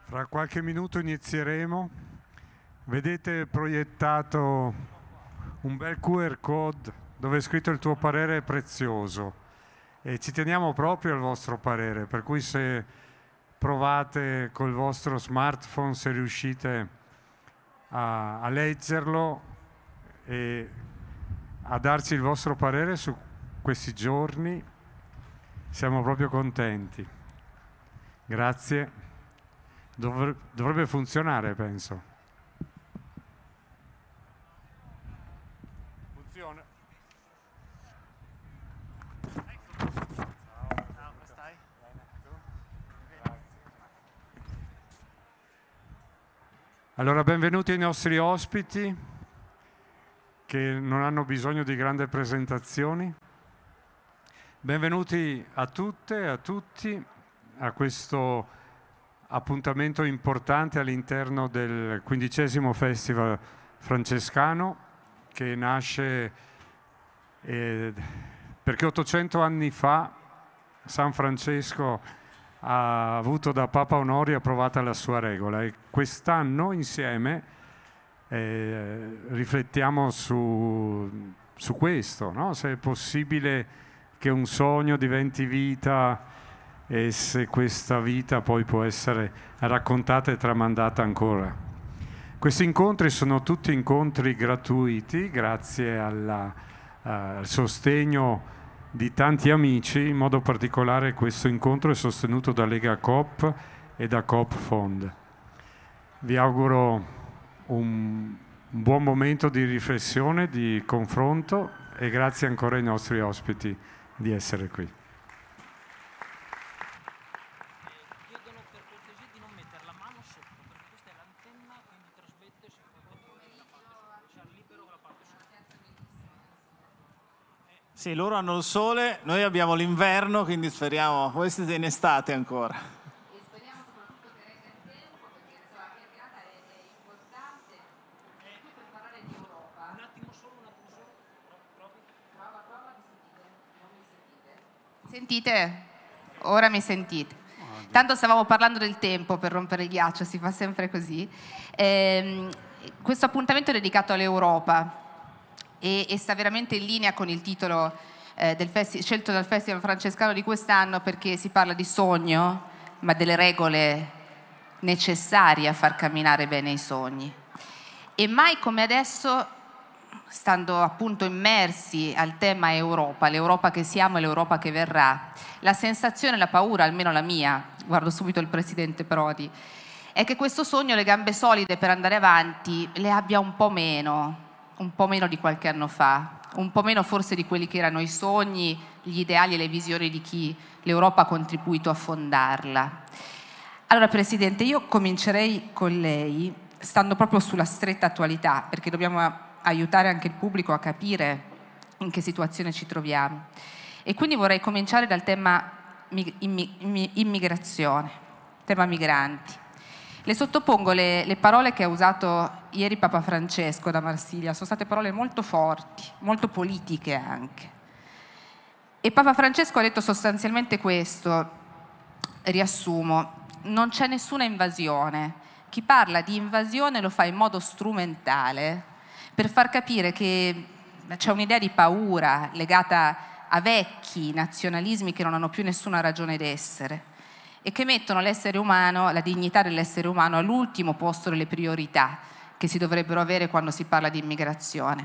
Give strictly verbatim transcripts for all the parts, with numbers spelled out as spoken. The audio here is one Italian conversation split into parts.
Fra qualche minuto inizieremo. Vedete proiettato un bel Q R code dove è scritto il tuo parere è prezioso e ci teniamo proprio al vostro parere, per cui se provate col vostro smartphone, se riuscite a, a leggerlo e a darci il vostro parere su questi giorni, siamo proprio contenti. Grazie. Dovre- dovrebbe funzionare, penso. Funziona. Ciao, come stai? Allora, benvenuti ai nostri ospiti che non hanno bisogno di grandi presentazioni. Benvenuti a tutte e a tutti a questo appuntamento importante all'interno del quindicesimo Festival Francescano, che nasce eh, perché ottocento anni fa San Francesco ha avuto da Papa Onorio approvata la sua regola e quest'anno insieme eh, riflettiamo su, su questo, no? Se è possibile che un sogno diventi vita e se questa vita poi può essere raccontata e tramandata ancora. Questi incontri sono tutti incontri gratuiti grazie alla, uh, al sostegno di tanti amici, in modo particolare questo incontro è sostenuto da Lega Coop e da Coop Fond. Vi auguro un, un buon momento di riflessione, di confronto e grazie ancora ai nostri ospiti di essere qui. Sì, loro hanno il sole, noi abbiamo l'inverno, quindi speriamo, voi siete in estate ancora. E speriamo soprattutto che regga il tempo, perché insomma, la chiacchierata è, è importante, soprattutto per parlare di Europa. Un attimo solo, un attimo solo. Prova, prova, mi sentite? Non mi sentite? Sentite? Ora mi sentite. Tanto stavamo parlando del tempo per rompere il ghiaccio, si fa sempre così. Ehm, questo appuntamento è dedicato all'Europa. E, e sta veramente in linea con il titolo eh, del festi- scelto dal Festival Francescano di quest'anno, perché si parla di sogno, ma delle regole necessarie a far camminare bene i sogni. E mai come adesso, stando appunto immersi al tema Europa, l'Europa che siamo e l'Europa che verrà, la sensazione, la paura, almeno la mia, guardo subito il Presidente Prodi, è che questo sogno, le gambe solide per andare avanti, le abbia un po' meno. un po' meno di qualche anno fa, un po' meno forse di quelli che erano i sogni, gli ideali e le visioni di chi l'Europa ha contribuito a fondarla. Allora, Presidente, io comincerei con lei, stando proprio sulla stretta attualità, perché dobbiamo aiutare anche il pubblico a capire in che situazione ci troviamo. E quindi vorrei cominciare dal tema immigrazione, tema migranti. Le sottopongo le, le parole che ha usato ieri Papa Francesco da Marsiglia, sono state parole molto forti, molto politiche anche. E Papa Francesco ha detto sostanzialmente questo, riassumo, non c'è nessuna invasione. Chi parla di invasione lo fa in modo strumentale per far capire che c'è un'idea di paura legata a vecchi nazionalismi che non hanno più nessuna ragione d'essere e che mettono l'essere umano, la dignità dell'essere umano all'ultimo posto delle priorità che si dovrebbero avere quando si parla di immigrazione.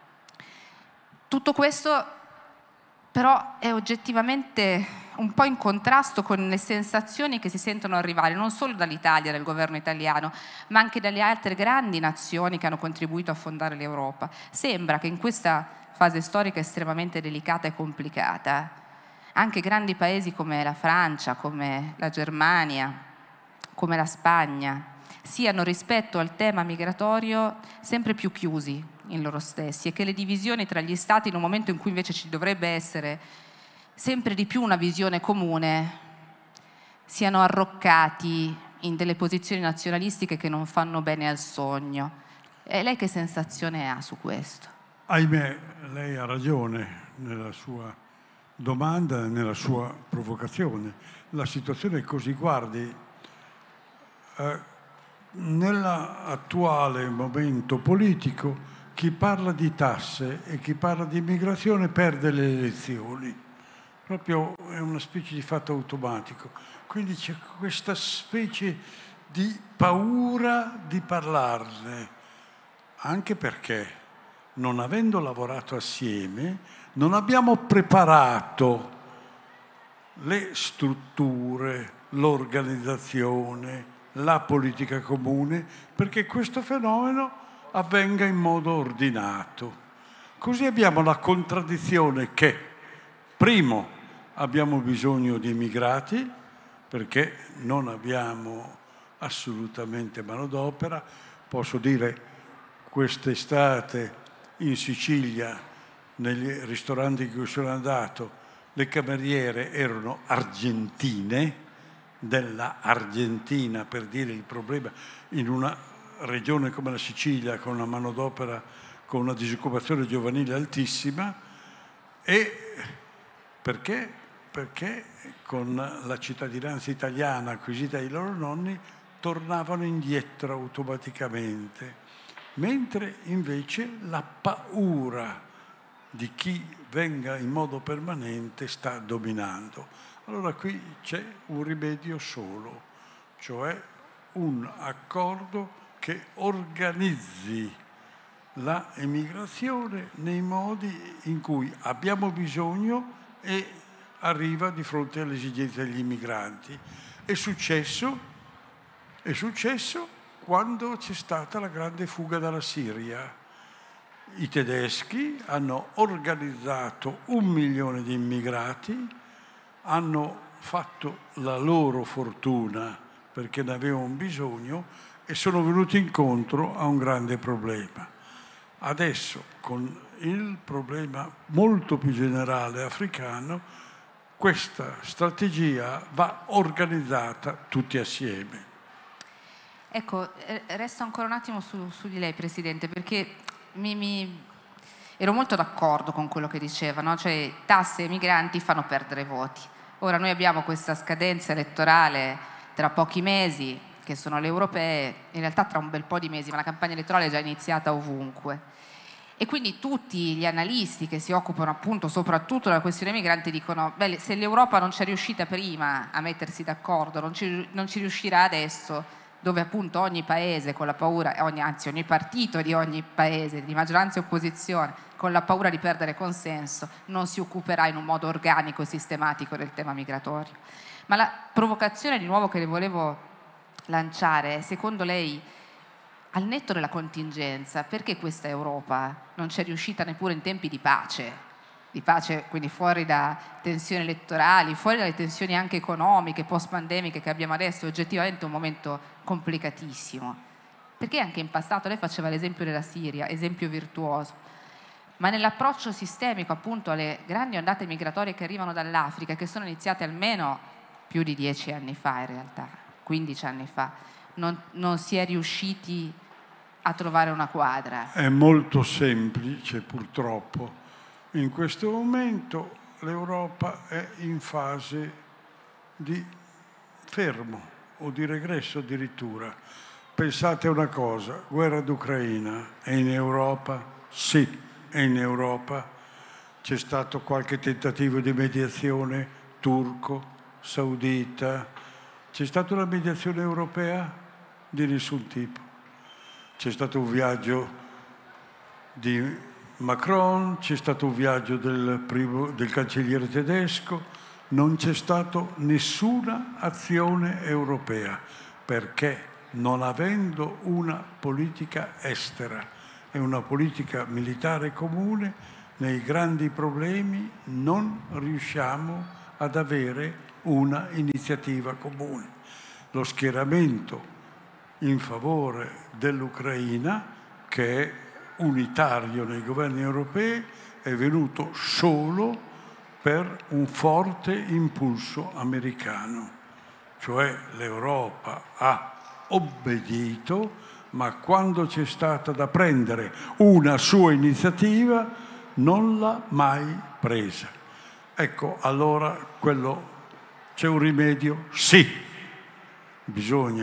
Tutto questo però è oggettivamente un po' in contrasto con le sensazioni che si sentono arrivare non solo dall'Italia, dal governo italiano, ma anche dalle altre grandi nazioni che hanno contribuito a fondare l'Europa. Sembra che in questa fase storica estremamente delicata e complicata anche grandi paesi come la Francia, come la Germania, come la Spagna, siano rispetto al tema migratorio sempre più chiusi in loro stessi e che le divisioni tra gli Stati, in un momento in cui invece ci dovrebbe essere sempre di più una visione comune, siano arroccati in delle posizioni nazionalistiche che non fanno bene al sogno. E lei che sensazione ha su questo? Ahimè, lei ha ragione nella sua domanda, nella sua provocazione. La situazione è così, guardi, eh, nell'attuale momento politico chi parla di tasse e chi parla di immigrazione perde le elezioni. Proprio è una specie di fatto automatico. Quindi c'è questa specie di paura di parlarne, anche perché, non avendo lavorato assieme, non abbiamo preparato le strutture, l'organizzazione, la politica comune, perché questo fenomeno avvenga in modo ordinato. Così abbiamo la contraddizione che, primo, abbiamo bisogno di immigrati, perché non abbiamo assolutamente manodopera. Posso dire, quest'estate in Sicilia, negli ristoranti in cui sono andato, le cameriere erano argentine, della Argentina, per dire il problema in una regione come la Sicilia, con una manodopera, con una disoccupazione giovanile altissima. E perché? Perché con la cittadinanza italiana acquisita ai loro nonni tornavano indietro automaticamente, mentre invece la paura di chi venga in modo permanente sta dominando. Allora qui c'è un rimedio solo, cioè un accordo che organizzi la emigrazione nei modi in cui abbiamo bisogno e arriva di fronte alle esigenze degli immigranti. È successo, è successo quando c'è stata la grande fuga dalla Siria. I tedeschi hanno organizzato un milione di immigrati, hanno fatto la loro fortuna perché ne avevano bisogno e sono venuti incontro a un grande problema. Adesso, con il problema molto più generale africano, questa strategia va organizzata tutti assieme. Ecco, resto ancora un attimo su, su di lei, Presidente, perché mi, mi... ero molto d'accordo con quello che diceva, no? Cioè, tasse ai migranti fanno perdere voti. Ora noi abbiamo questa scadenza elettorale tra pochi mesi, che sono le europee, in realtà tra un bel po' di mesi, ma la campagna elettorale è già iniziata ovunque. E quindi tutti gli analisti che si occupano appunto soprattutto della questione migranti dicono: beh, se l'Europa non ci è riuscita prima a mettersi d'accordo, non ci, non ci riuscirà adesso, dove appunto ogni paese con la paura, ogni, anzi ogni partito di ogni paese, di maggioranza e opposizione, con la paura di perdere consenso, non si occuperà in un modo organico e sistematico del tema migratorio. Ma la provocazione di nuovo che le volevo lanciare è, secondo lei, al netto della contingenza, perché questa Europa non c'è riuscita neppure in tempi di pace, di pace quindi fuori da tensioni elettorali, fuori dalle tensioni anche economiche, post-pandemiche che abbiamo adesso, è oggettivamente un momento complicatissimo? Perché anche in passato, lei faceva l'esempio della Siria, esempio virtuoso, ma nell'approccio sistemico appunto alle grandi ondate migratorie che arrivano dall'Africa, che sono iniziate almeno più di dieci anni fa in realtà, quindici anni fa, non, non si è riusciti a trovare una quadra? È molto semplice, purtroppo. In questo momento l'Europa è in fase di fermo o di regresso addirittura. Pensate a una cosa, guerra d'Ucraina è in Europa? Sì, è in Europa. C'è stato qualche tentativo di mediazione turco, saudita. C'è stata una mediazione europea? Di nessun tipo. C'è stato un viaggio di Macron, c'è stato un viaggio del, primo, del cancelliere tedesco, non c'è stata nessuna azione europea, perché non avendo una politica estera e una politica militare comune, nei grandi problemi non riusciamo ad avere una iniziativa comune. Lo schieramento in favore dell'Ucraina, che è unitario nei governi europei, è venuto solo per un forte impulso americano. Cioè l'Europa ha obbedito, ma quando c'è stata da prendere una sua iniziativa non l'ha mai presa. Ecco, allora quello, c'è un rimedio? Sì, bisogna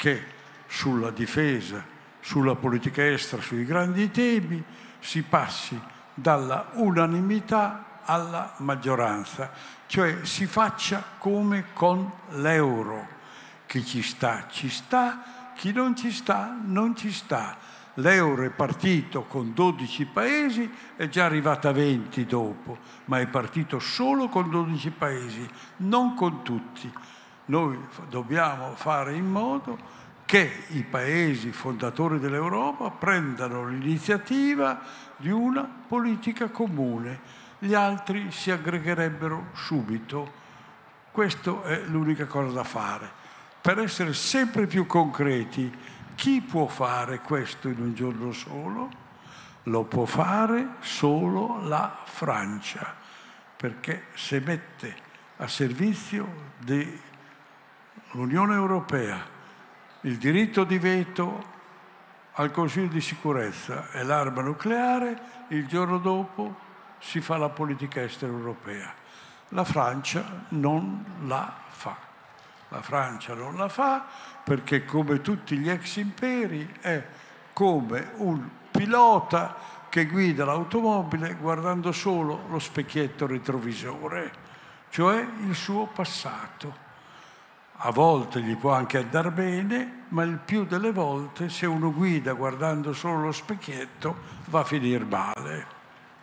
che sulla difesa, sulla politica estera, sui grandi temi, si passi dalla unanimità alla maggioranza, cioè si faccia come con l'euro. Chi ci sta, ci sta, chi non ci sta, non ci sta. L'euro è partito con dodici paesi, è già arrivata a venti dopo, ma è partito solo con dodici paesi, non con tutti. Noi dobbiamo fare in modo che i paesi fondatori dell'Europa prendano l'iniziativa di una politica comune. Gli altri si aggregherebbero subito. Questa è l'unica cosa da fare. Per essere sempre più concreti, chi può fare questo in un giorno solo? Lo può fare solo la Francia, perché se mette a servizio dell'Unione Europea il diritto di veto al Consiglio di sicurezza e l'arma nucleare, il giorno dopo si fa la politica estera europea. La Francia non la fa. La Francia non la fa perché, come tutti gli ex imperi, è come un pilota che guida l'automobile guardando solo lo specchietto retrovisore, cioè il suo passato. A volte gli può anche andare bene, ma il più delle volte, se uno guida guardando solo lo specchietto, va a finire male.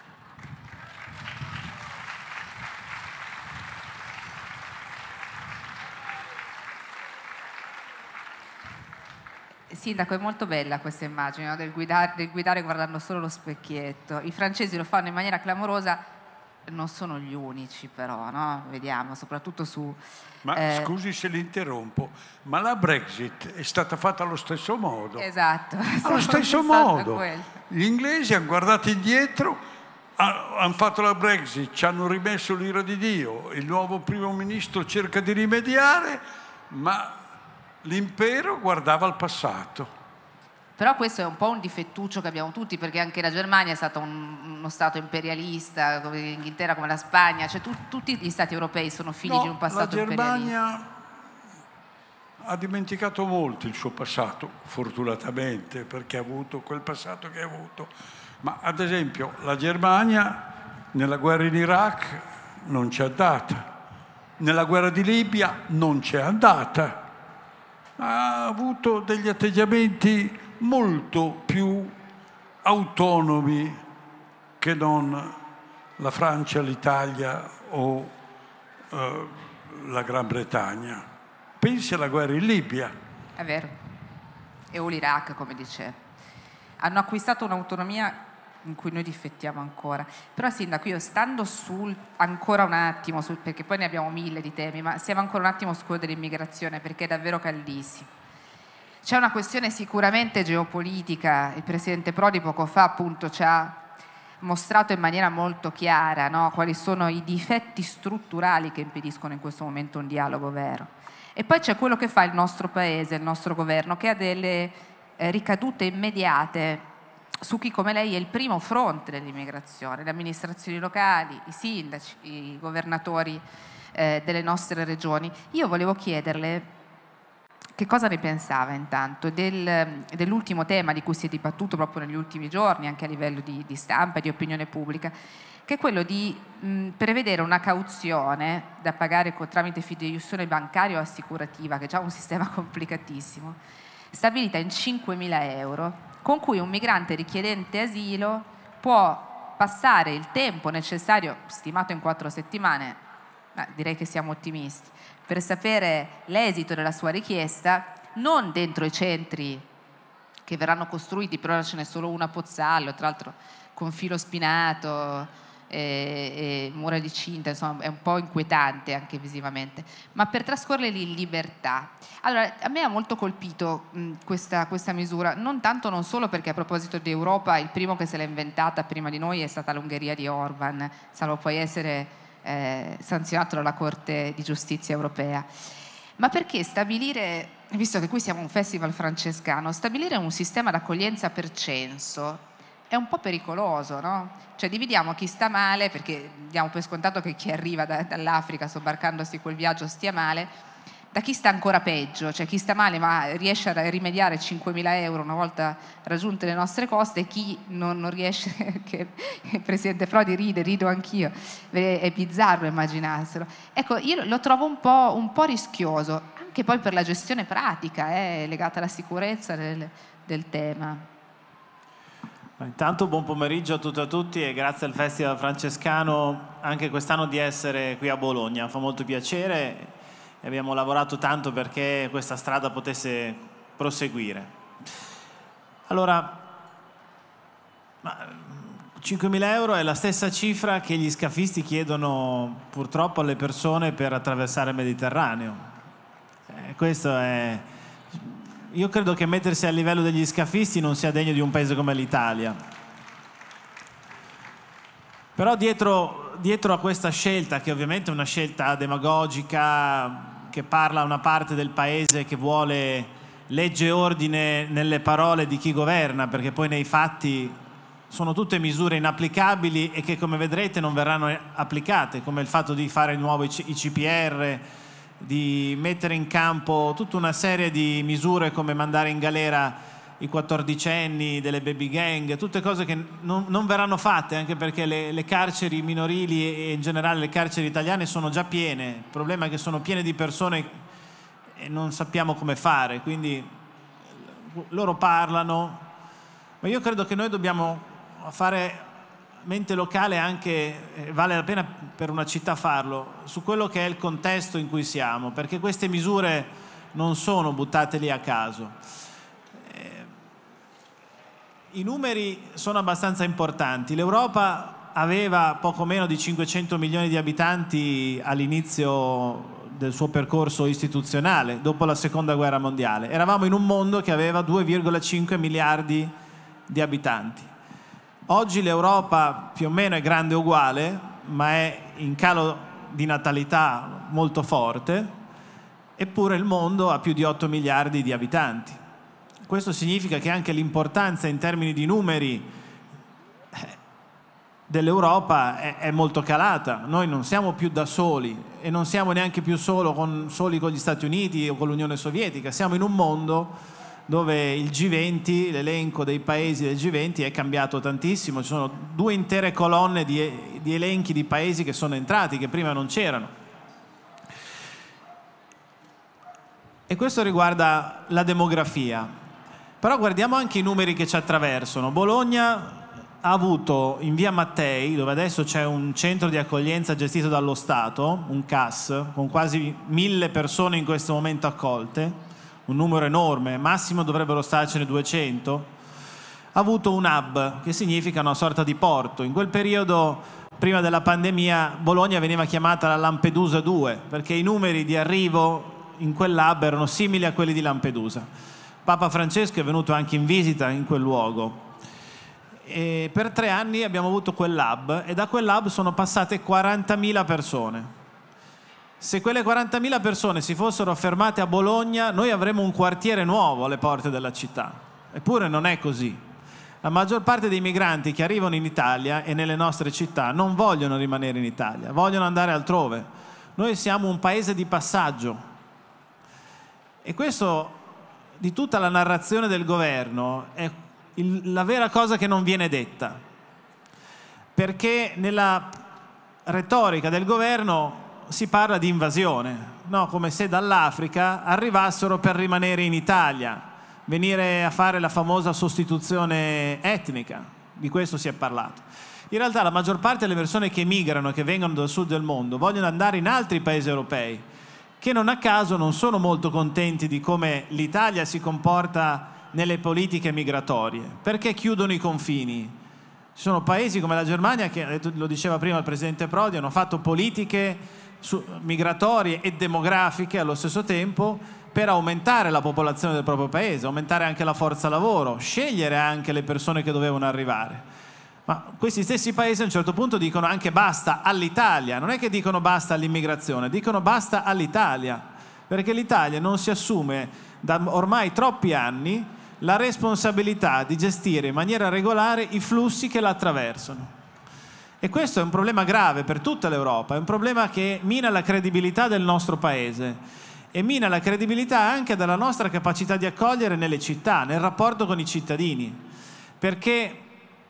Sindaco, è molto bella questa immagine, no? del, guidare, del guidare guardando solo lo specchietto. I francesi lo fanno in maniera clamorosa, non sono gli unici però, no? Vediamo, soprattutto su... Ma eh... scusi se l'interrompo, ma la Brexit è stata fatta allo stesso modo. Esatto. Allo stesso modo. Gli inglesi hanno guardato indietro, hanno fatto la Brexit, ci hanno rimesso l'ira di Dio, il nuovo primo ministro cerca di rimediare, ma l'impero guardava al passato. Però questo è un po' un difettuccio che abbiamo tutti, perché anche la Germania è stato un, uno stato imperialista, come l'Inghilterra, come la Spagna, cioè tu, tutti gli stati europei sono figli no, di un passato imperialista. La Germania ha dimenticato molto il suo passato, fortunatamente, perché ha avuto quel passato che ha avuto. Ma ad esempio la Germania nella guerra in Iraq non c'è andata, nella guerra di Libia non c'è andata. Ha avuto degli atteggiamenti molto più autonomi che non la Francia, l'Italia o eh, la Gran Bretagna. Pensi alla guerra in Libia. È vero. E o l'Iraq, come dicevo. Hanno acquistato un'autonomia in cui noi difettiamo ancora. Però Sindaco, io stando sul ancora un attimo, sul, perché poi ne abbiamo mille di temi, ma stiamo ancora un attimo su quello dell'immigrazione, perché è davvero caldissimo. C'è una questione sicuramente geopolitica, il Presidente Prodi poco fa appunto ci ha mostrato in maniera molto chiara, no, quali sono i difetti strutturali che impediscono in questo momento un dialogo vero. E poi c'è quello che fa il nostro Paese, il nostro governo, che ha delle eh, ricadute immediate su chi come lei è il primo fronte dell'immigrazione, le amministrazioni locali, i sindaci, i governatori eh, delle nostre regioni. Io volevo chiederle che cosa ne pensava intanto del, dell'ultimo tema di cui si è dibattuto proprio negli ultimi giorni, anche a livello di, di stampa e di opinione pubblica, che è quello di mh, prevedere una cauzione da pagare con, tramite fideiussione bancaria o assicurativa, che è già un sistema complicatissimo, stabilita in cinquemila euro, con cui un migrante richiedente asilo può passare il tempo necessario, stimato in quattro settimane, ma direi che siamo ottimisti, per sapere l'esito della sua richiesta, non dentro i centri che verranno costruiti, però ora ce n'è solo uno a Pozzallo, tra l'altro con filo spinato e, e mura di cinta, insomma è un po' inquietante anche visivamente, ma per trascorrere lì in libertà. Allora, a me ha molto colpito mh, questa, questa misura, non tanto, non solo perché a proposito di Europa il primo che se l'ha inventata prima di noi è stata l'Ungheria di Orban, salvo poi essere eh, sanzionato dalla Corte di Giustizia europea, ma perché stabilire, visto che qui siamo un festival francescano, stabilire un sistema d'accoglienza per censo è un po' pericoloso, no? Cioè dividiamo chi sta male, perché diamo per scontato che chi arriva da, dall'Africa sobbarcandosi quel viaggio stia male, da chi sta ancora peggio, cioè chi sta male ma riesce a rimediare cinquemila euro una volta raggiunte le nostre coste, e chi non, non riesce, che il Presidente Prodi ride, rido anch'io, è bizzarro immaginarselo. Ecco, io lo trovo un po', un po' rischioso, anche poi per la gestione pratica, eh, legata alla sicurezza del, del tema. Intanto buon pomeriggio a tutte e a tutti e grazie al Festival Francescano anche quest'anno di essere qui a Bologna. Fa molto piacere e abbiamo lavorato tanto perché questa strada potesse proseguire. Allora, cinquemila euro è la stessa cifra che gli scafisti chiedono purtroppo alle persone per attraversare il Mediterraneo. Eh, questo è... Io credo che mettersi a livello degli scafisti non sia degno di un paese come l'Italia. Però dietro, dietro a questa scelta, che ovviamente è una scelta demagogica, che parla a una parte del paese che vuole legge e ordine nelle parole di chi governa, perché poi nei fatti sono tutte misure inapplicabili e che, come vedrete, non verranno applicate, come il fatto di fare di nuovo i C P R, di mettere in campo tutta una serie di misure come mandare in galera i quattordicenni delle baby gang, tutte cose che non, non verranno fatte, anche perché le, le carceri minorili e in generale le carceri italiane sono già piene. Il problema è che sono piene di persone e non sappiamo come fare, quindi loro parlano, ma io credo che noi dobbiamo fare mente locale anche, eh, vale la pena per una città farlo, su quello che è il contesto in cui siamo, perché queste misure non sono buttate lì a caso. Eh, I numeri sono abbastanza importanti. L'Europa aveva poco meno di cinquecento milioni di abitanti all'inizio del suo percorso istituzionale, dopo la Seconda Guerra Mondiale. Eravamo in un mondo che aveva due virgola cinque miliardi di abitanti. Oggi l'Europa più o meno è grande uguale, ma è in calo di natalità molto forte, eppure il mondo ha più di otto miliardi di abitanti. Questo significa che anche l'importanza in termini di numeri dell'Europa è, è molto calata. Noi non siamo più da soli e non siamo neanche più solo con, soli con gli Stati Uniti o con l'Unione Sovietica. Siamo in un mondo dove il G venti, l'elenco dei paesi del G venti è cambiato tantissimo. Ci sono due intere colonne di, di elenchi di paesi che sono entrati, che prima non c'erano. E questo riguarda la demografia. Però guardiamo anche i numeri che ci attraversano. Bologna ha avuto in via Mattei, dove adesso c'è un centro di accoglienza gestito dallo Stato, un C A S, con quasi mille persone in questo momento accolte, un numero enorme, massimo dovrebbero starcene duecento, ha avuto un hub, che significa una sorta di porto. In quel periodo, prima della pandemia, Bologna veniva chiamata la Lampedusa due, perché i numeri di arrivo in quell'hub erano simili a quelli di Lampedusa. Papa Francesco è venuto anche in visita in quel luogo. E per tre anni abbiamo avuto quell'hub e da quell'hub sono passate quarantamila persone. Se quelle quarantamila persone si fossero fermate a Bologna, noi avremmo un quartiere nuovo alle porte della città. Eppure non è così. La maggior parte dei migranti che arrivano in Italia e nelle nostre città non vogliono rimanere in Italia, vogliono andare altrove. Noi siamo un paese di passaggio. E questo, di tutta la narrazione del governo, è il, la vera cosa che non viene detta. Perché nella retorica del governo si parla di invasione, no? Come se dall'Africa arrivassero per rimanere in Italia, venire a fare la famosa sostituzione etnica, di questo si è parlato. In realtà la maggior parte delle persone che migrano, che vengono dal sud del mondo, vogliono andare in altri paesi europei, che non a caso non sono molto contenti di come l'Italia si comporta nelle politiche migratorie. Perché chiudono i confini? Ci sono paesi come la Germania, che lo diceva prima il Presidente Prodi, hanno fatto politiche migratorie e demografiche allo stesso tempo per aumentare la popolazione del proprio paese, aumentare anche la forza lavoro, scegliere anche le persone che dovevano arrivare. Ma questi stessi paesi a un certo punto dicono anche basta all'Italia, non è che dicono basta all'immigrazione, dicono basta all'Italia, perché l'Italia non si assume da ormai troppi anni la responsabilità di gestire in maniera regolare i flussi che la attraversano. E questo è un problema grave per tutta l'Europa, è un problema che mina la credibilità del nostro paese e mina la credibilità anche della nostra capacità di accogliere nelle città, nel rapporto con i cittadini. Perché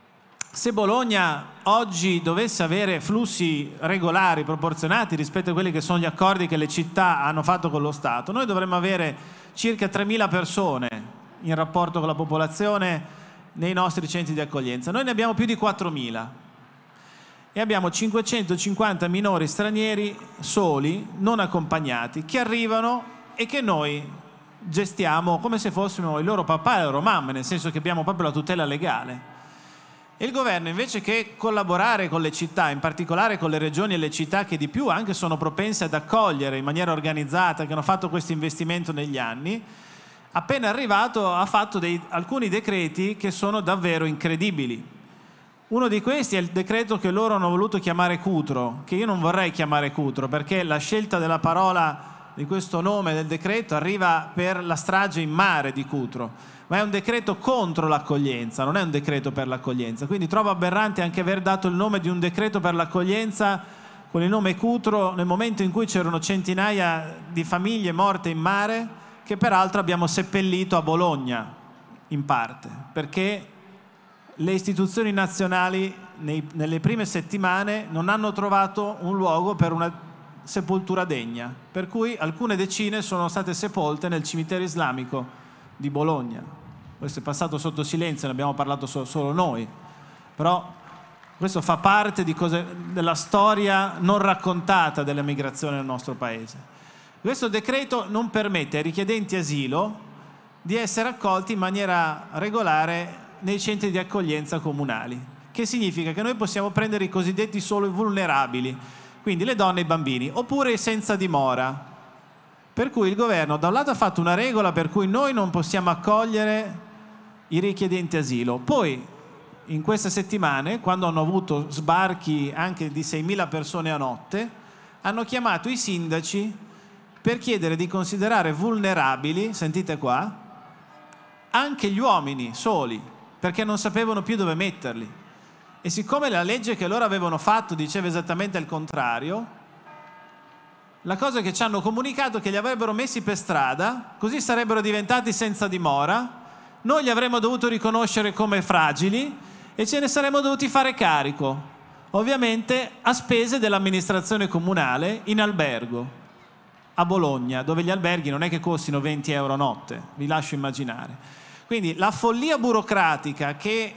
se Bologna oggi dovesse avere flussi regolari, proporzionati rispetto a quelli che sono gli accordi che le città hanno fatto con lo Stato, noi dovremmo avere circa tremila persone in rapporto con la popolazione nei nostri centri di accoglienza. Noi ne abbiamo più di quattromila e abbiamo cinquecentocinquanta minori stranieri soli, non accompagnati, che arrivano e che noi gestiamo come se fossimo il loro papà e le loro mamme, nel senso che abbiamo proprio la tutela legale. E il governo, invece che collaborare con le città, in particolare con le regioni e le città che di più anche sono propense ad accogliere in maniera organizzata, che hanno fatto questo investimento negli anni, appena arrivato ha fatto dei, alcuni decreti che sono davvero incredibili. Uno di questi è il decreto che loro hanno voluto chiamare Cutro, che io non vorrei chiamare Cutro, perché la scelta della parola, di questo nome del decreto, arriva per la strage in mare di Cutro, ma è un decreto contro l'accoglienza, non è un decreto per l'accoglienza. Quindi trovo aberrante anche aver dato il nome di un decreto per l'accoglienza con il nome Cutro nel momento in cui c'erano centinaia di famiglie morte in mare, che peraltro abbiamo seppellito a Bologna in parte, perché le istituzioni nazionali nei, nelle prime settimane non hanno trovato un luogo per una sepoltura degna, per cui alcune decine sono state sepolte nel cimitero islamico di Bologna. Questo è passato sotto silenzio, ne abbiamo parlato so, solo noi, però questo fa parte di cose, della storia non raccontata dell'emigrazione nel nostro paese. Questo decreto non permette ai richiedenti asilo di essere accolti in maniera regolare nei centri di accoglienza comunali, che significa che noi possiamo prendere i cosiddetti solo vulnerabili, quindi le donne e i bambini, oppure senza dimora. Per cui il governo da un lato ha fatto una regola per cui noi non possiamo accogliere i richiedenti asilo, poi in queste settimane, quando hanno avuto sbarchi anche di seimila persone a notte, hanno chiamato i sindaci per chiedere di considerare vulnerabili, sentite qua, anche gli uomini soli, perché non sapevano più dove metterli. E siccome la legge che loro avevano fatto diceva esattamente il contrario, la cosa che ci hanno comunicato è che li avrebbero messi per strada, così sarebbero diventati senza dimora, noi li avremmo dovuto riconoscere come fragili e ce ne saremmo dovuti fare carico, ovviamente a spese dell'amministrazione comunale in albergo a Bologna, dove gli alberghi non è che costino venti euro a notte, vi lascio immaginare. Quindi la follia burocratica che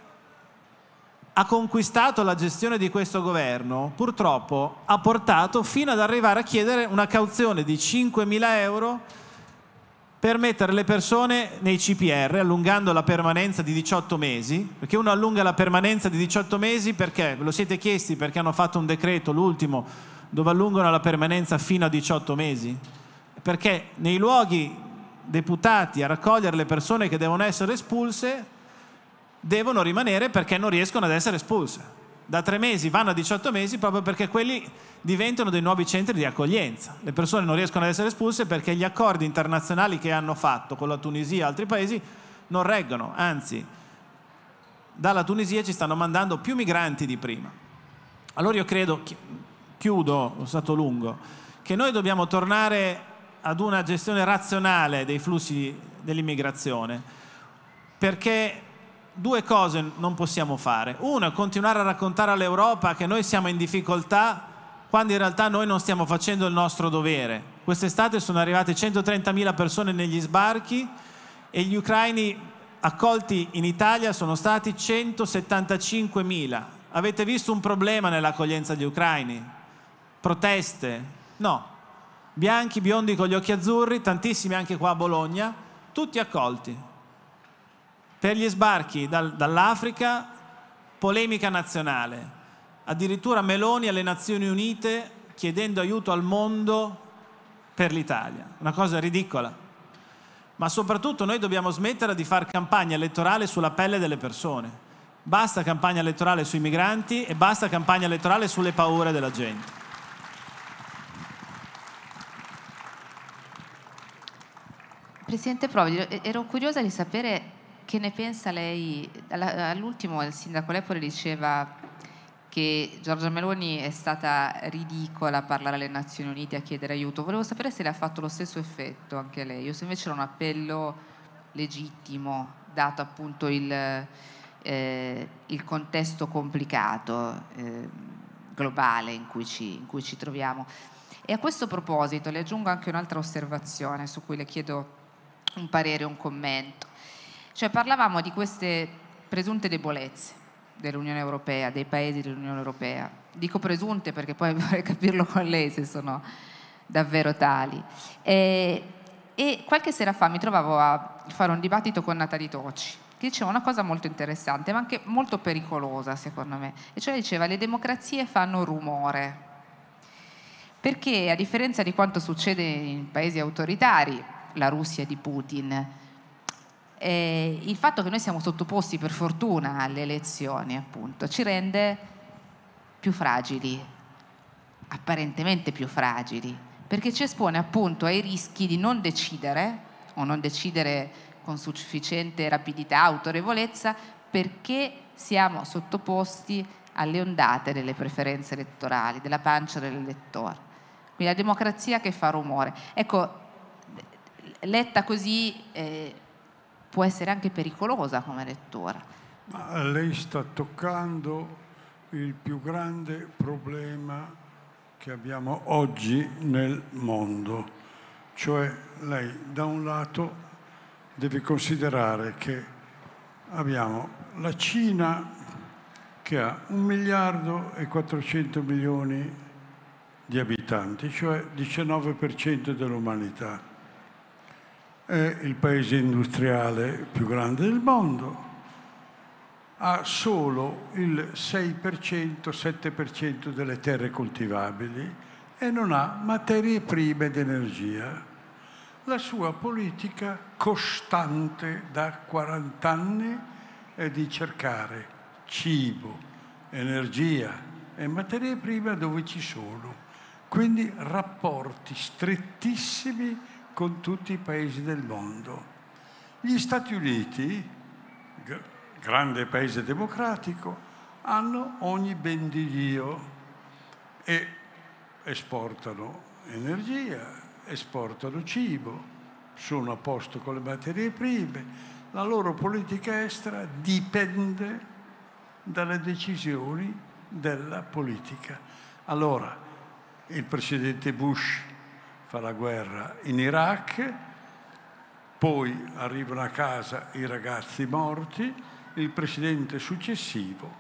ha conquistato la gestione di questo governo purtroppo ha portato fino ad arrivare a chiedere una cauzione di cinquemila euro per mettere le persone nei C P R, allungando la permanenza di diciotto mesi, perché uno allunga la permanenza di diciotto mesi perché, ve lo siete chiesti perché hanno fatto un decreto, l'ultimo, dove allungano la permanenza fino a diciotto mesi? Perché nei luoghi deputati a raccogliere le persone che devono essere espulse devono rimanere perché non riescono ad essere espulse. Da tre mesi vanno a diciotto mesi proprio perché quelli diventano dei nuovi centri di accoglienza. Le persone non riescono ad essere espulse perché gli accordi internazionali che hanno fatto con la Tunisia e altri paesi non reggono, anzi dalla Tunisia ci stanno mandando più migranti di prima. Allora io credo, chiudo, è stato lungo, che noi dobbiamo tornare ad una gestione razionale dei flussi dell'immigrazione, perché due cose non possiamo fare. Una è continuare a raccontare all'Europa che noi siamo in difficoltà quando in realtà noi non stiamo facendo il nostro dovere. Quest'estate sono arrivate centotrentamila persone negli sbarchi e gli ucraini accolti in Italia sono stati centosettantacinquemila. Avete visto un problema nell'accoglienza degli ucraini? Proteste? No. Bianchi, biondi con gli occhi azzurri, tantissimi anche qua a Bologna, tutti accolti. Per gli sbarchi dal, dall'Africa, polemica nazionale. Addirittura Meloni alle Nazioni Unite chiedendo aiuto al mondo per l'Italia. Una cosa ridicola. Ma soprattutto noi dobbiamo smettere di fare campagna elettorale sulla pelle delle persone. Basta campagna elettorale sui migranti e basta campagna elettorale sulle paure della gente. Presidente Prodi, ero curiosa di sapere che ne pensa lei. All'ultimo il sindaco Lepore diceva che Giorgia Meloni è stata ridicola a parlare alle Nazioni Unite a chiedere aiuto. Volevo sapere se le ha fatto lo stesso effetto anche a lei, o se invece era un appello legittimo, dato appunto il, eh, il contesto complicato, eh, globale in cui, ci, in cui ci troviamo. E a questo proposito le aggiungo anche un'altra osservazione su cui le chiedo un parere, un commento. Cioè, parlavamo di queste presunte debolezze dell'Unione Europea, dei paesi dell'Unione Europea. Dico presunte perché poi vorrei capirlo con lei se sono davvero tali. E, e qualche sera fa mi trovavo a fare un dibattito con Natali Tocci, che diceva una cosa molto interessante, ma anche molto pericolosa secondo me, e cioè diceva: le democrazie fanno rumore, perché a differenza di quanto succede in paesi autoritari, la Russia di Putin, Eh, il fatto che noi siamo sottoposti per fortuna alle elezioni appunto ci rende più fragili, apparentemente più fragili, perché ci espone appunto ai rischi di non decidere o non decidere con sufficiente rapidità, autorevolezza, perché siamo sottoposti alle ondate delle preferenze elettorali, della pancia dell'elettore. Quindi la democrazia che fa rumore. Ecco, letta così eh, può essere anche pericolosa come lettura. Ma lei sta toccando il più grande problema che abbiamo oggi nel mondo. Cioè, lei da un lato deve considerare che abbiamo la Cina che ha un miliardo e quattrocento milioni di abitanti, cioè diciannove per cento dell'umanità. È il paese industriale più grande del mondo, ha solo il sei per cento, sette per cento delle terre coltivabili e non ha materie prime d'energia. La sua politica costante da quaranta anni è di cercare cibo, energia e materie prime dove ci sono, quindi rapporti strettissimi con tutti i paesi del mondo. Gli Stati Uniti, grande paese democratico, hanno ogni ben di Dio e esportano energia, esportano cibo, sono a posto con le materie prime. La loro politica estera dipende dalle decisioni della politica. Allora, il presidente Bush fa la guerra in Iraq, poi arrivano a casa i ragazzi morti, il presidente successivo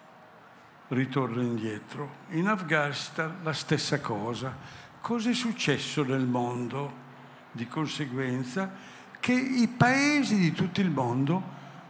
ritorna indietro. In Afghanistan la stessa cosa. Cosa è successo nel mondo? Di conseguenza che i paesi di tutto il mondo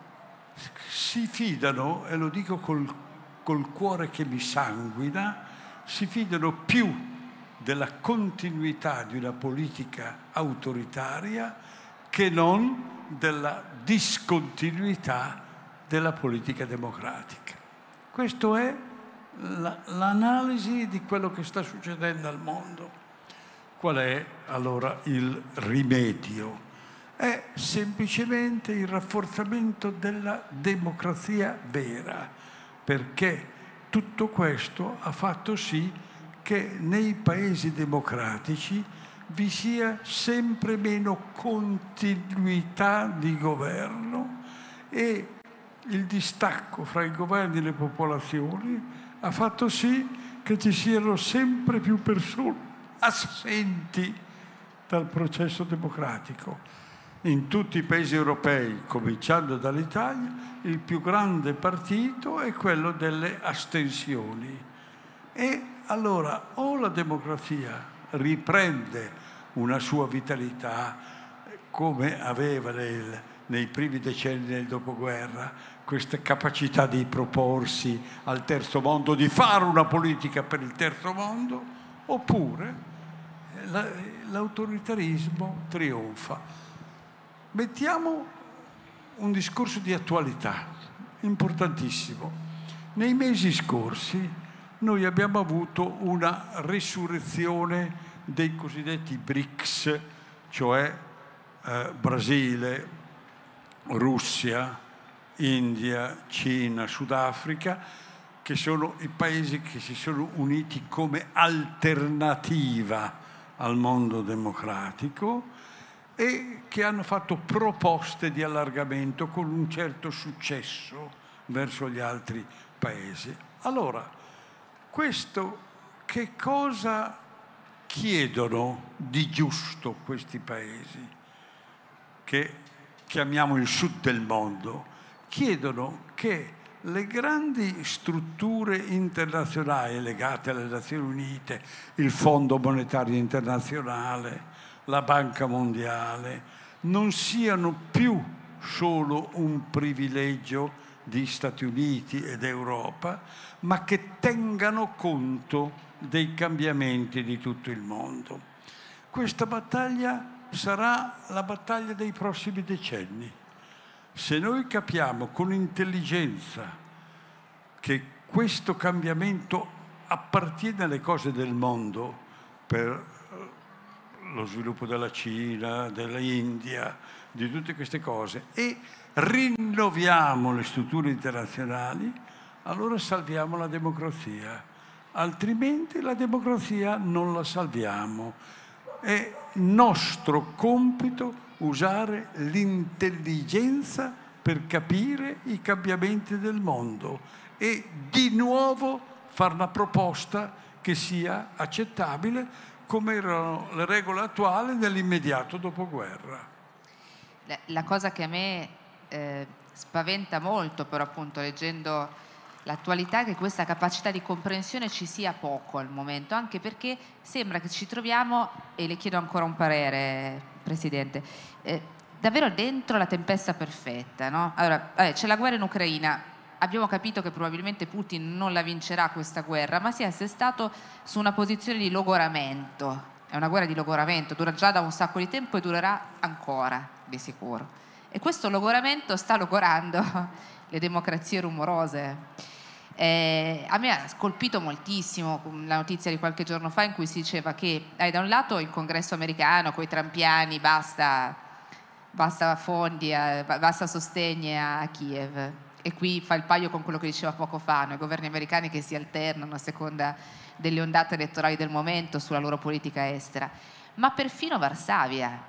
si fidano, e lo dico col, col cuore che mi sanguina, si fidano più della continuità di una politica autoritaria che non della discontinuità della politica democratica. Questa è la, l'analisi di quello che sta succedendo al mondo. Qual è allora il rimedio? È semplicemente il rafforzamento della democrazia vera, perché tutto questo ha fatto sì che nei paesi democratici vi sia sempre meno continuità di governo e il distacco fra i governi e le popolazioni ha fatto sì che ci siano sempre più persone assenti dal processo democratico. In tutti i paesi europei, cominciando dall'Italia, il più grande partito è quello delle astensioni. E allora o la democrazia riprende una sua vitalità come aveva nel, nei primi decenni del dopoguerra, questa capacità di proporsi al terzo mondo, di fare una politica per il terzo mondo, oppure la, l'autoritarismo trionfa. Mettiamo un discorso di attualità importantissimo. Nei mesi scorsi noi abbiamo avuto una risurrezione dei cosiddetti BRICS, cioè eh, Brasile, Russia, India, Cina, Sudafrica, che sono i paesi che si sono uniti come alternativa al mondo democratico e che hanno fatto proposte di allargamento con un certo successo verso gli altri paesi. Allora, questo che cosa chiedono di giusto questi paesi, che chiamiamo il sud del mondo? Chiedono che le grandi strutture internazionali legate alle Nazioni Unite, il Fondo Monetario Internazionale, la Banca Mondiale, non siano più solo un privilegio di Stati Uniti ed Europa, ma che tengano conto dei cambiamenti di tutto il mondo. Questa battaglia sarà la battaglia dei prossimi decenni. Se noi capiamo con intelligenza che questo cambiamento appartiene alle cose del mondo, per lo sviluppo della Cina, dell'India, di tutte queste cose, e rinnoviamo le strutture internazionali, allora salviamo la democrazia. Altrimenti la democrazia non la salviamo. È nostro compito usare l'intelligenza per capire i cambiamenti del mondo e di nuovo fare una proposta che sia accettabile come erano le regole attuali nell'immediato dopoguerra. La, la cosa che a me eh, spaventa molto, però appunto leggendo l'attualità, è che questa capacità di comprensione ci sia poco al momento, anche perché sembra che ci troviamo, e le chiedo ancora un parere, Presidente, eh, davvero dentro la tempesta perfetta, no? Allora, vabbè, c'è la guerra in Ucraina, abbiamo capito che probabilmente Putin non la vincerà questa guerra, ma si è assestato su una posizione di logoramento. È una guerra di logoramento, dura già da un sacco di tempo e durerà ancora, di sicuro. E questo logoramento sta logorando le democrazie rumorose. Eh, a me ha colpito moltissimo la notizia di qualche giorno fa in cui si diceva che eh, da un lato il congresso americano con i trampiani basta, basta fondi, eh, basta sostegni a, a Kiev, e qui fa il paio con quello che diceva poco fa, no? I governi americani che si alternano a seconda delle ondate elettorali del momento sulla loro politica estera, ma perfino Varsavia,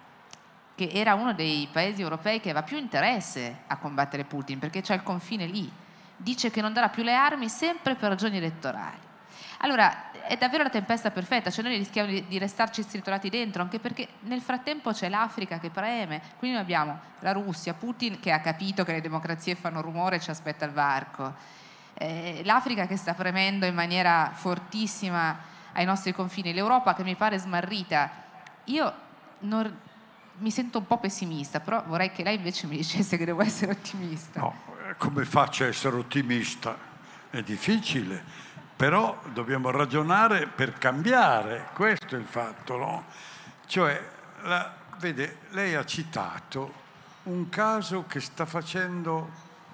che era uno dei paesi europei che aveva più interesse a combattere Putin perché c'è il confine lì, dice che non darà più le armi sempre per ragioni elettorali. Allora è davvero la tempesta perfetta, cioè noi rischiamo di, di restarci stritolati dentro, anche perché nel frattempo c'è l'Africa che preme, quindi noi abbiamo la Russia, Putin che ha capito che le democrazie fanno rumore e ci aspetta al varco, eh, l'Africa che sta premendo in maniera fortissima ai nostri confini, l'Europa che mi pare smarrita. Io non, mi sento un po' pessimista, però vorrei che lei invece mi dicesse che devo essere ottimista. No, come faccio a essere ottimista? È difficile, però dobbiamo ragionare per cambiare, questo è il fatto, no? Cioè, la, vede, lei ha citato un caso che sta facendo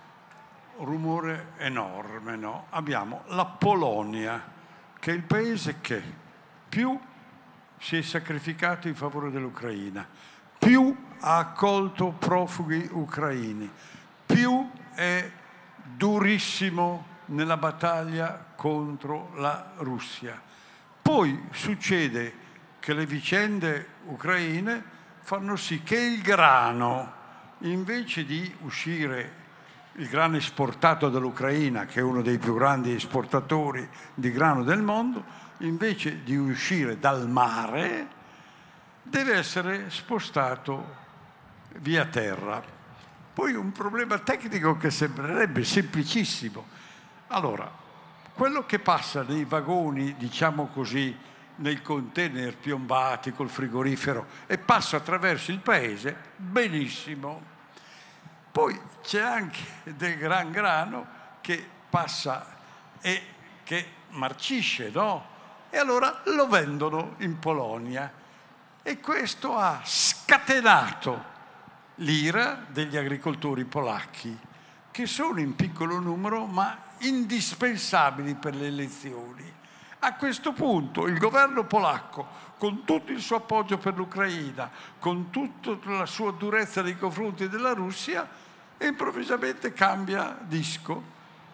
rumore enorme, no? Abbiamo la Polonia, che è il paese che più si è sacrificato in favore dell'Ucraina, più ha accolto profughi ucraini, più è durissimo nella battaglia contro la Russia. Poi succede che le vicende ucraine fanno sì che il grano, invece di uscire, il grano esportato dall'Ucraina, che è uno dei più grandi esportatori di grano del mondo, invece di uscire dal mare, deve essere spostato via terra. Poi un problema tecnico che sembrerebbe semplicissimo. Allora, quello che passa nei vagoni, diciamo così, nei container piombati col frigorifero e passa attraverso il paese, benissimo. Poi c'è anche del gran grano che passa e che marcisce, no? E allora lo vendono in Polonia. E questo ha scatenato l'ira degli agricoltori polacchi, che sono in piccolo numero ma indispensabili per le elezioni. A questo punto il governo polacco, con tutto il suo appoggio per l'Ucraina, con tutta la sua durezza nei confronti della Russia, improvvisamente cambia disco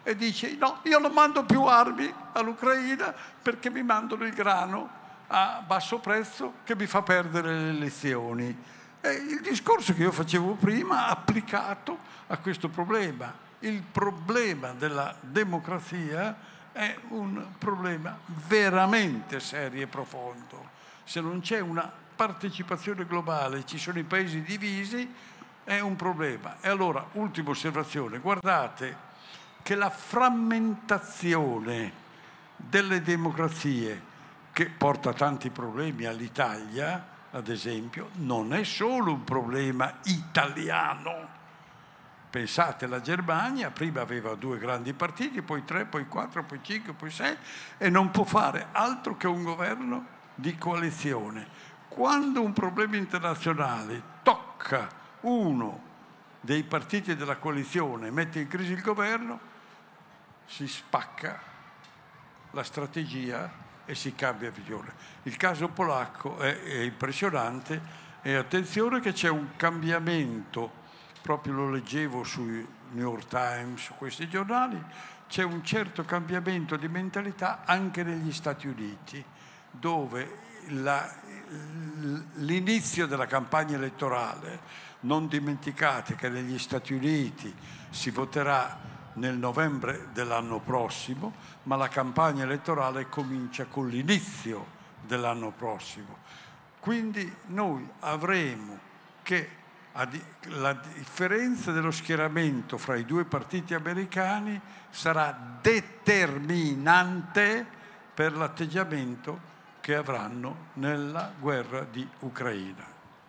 e dice no, io non mando più armi all'Ucraina perché mi mandano il grano a basso prezzo che mi fa perdere le elezioni. È il discorso che io facevo prima applicato a questo problema. Il problema della democrazia è un problema veramente serio e profondo. Se non c'è una partecipazione globale, ci sono i paesi divisi, è un problema. E allora, ultima osservazione, guardate che la frammentazione delle democrazie, che porta tanti problemi all'Italia, ad esempio, non è solo un problema italiano. Pensate, la Germania prima aveva due grandi partiti, poi tre, poi quattro, poi cinque, poi sei, e non può fare altro che un governo di coalizione. Quando un problema internazionale tocca uno dei partiti della coalizione, mette in crisi il governo, si spacca la strategia e si cambia visione. Il caso polacco è, è impressionante e attenzione che c'è un cambiamento, proprio lo leggevo sui New York Times, su questi giornali, c'è un certo cambiamento di mentalità anche negli Stati Uniti, dove la, l'inizio della campagna elettorale, non dimenticate che negli Stati Uniti si voterà nel novembre dell'anno prossimo, ma la campagna elettorale comincia con l'inizio dell'anno prossimo. Quindi noi avremo che la differenza dello schieramento fra i due partiti americani sarà determinante per l'atteggiamento che avranno nella guerra di Ucraina.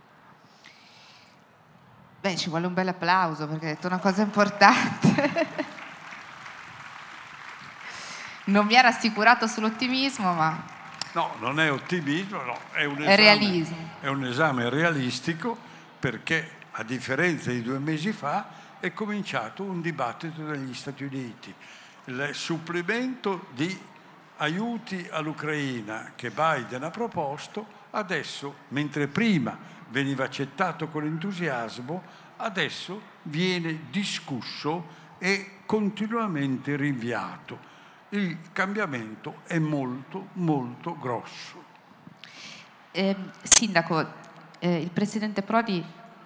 Beh, ci vuole un bel applauso perché hai detto una cosa importante. Non mi era assicurato sull'ottimismo, ma... No, non è ottimismo, no, è un esame, è realismo. È un esame realistico perché, a differenza di due mesi fa, è cominciato un dibattito negli Stati Uniti. Il supplemento di aiuti all'Ucraina che Biden ha proposto, adesso, mentre prima veniva accettato con entusiasmo, adesso viene discusso e continuamente rinviato. Il cambiamento è molto, molto grosso. Eh, Sindaco, eh, il Presidente Prodi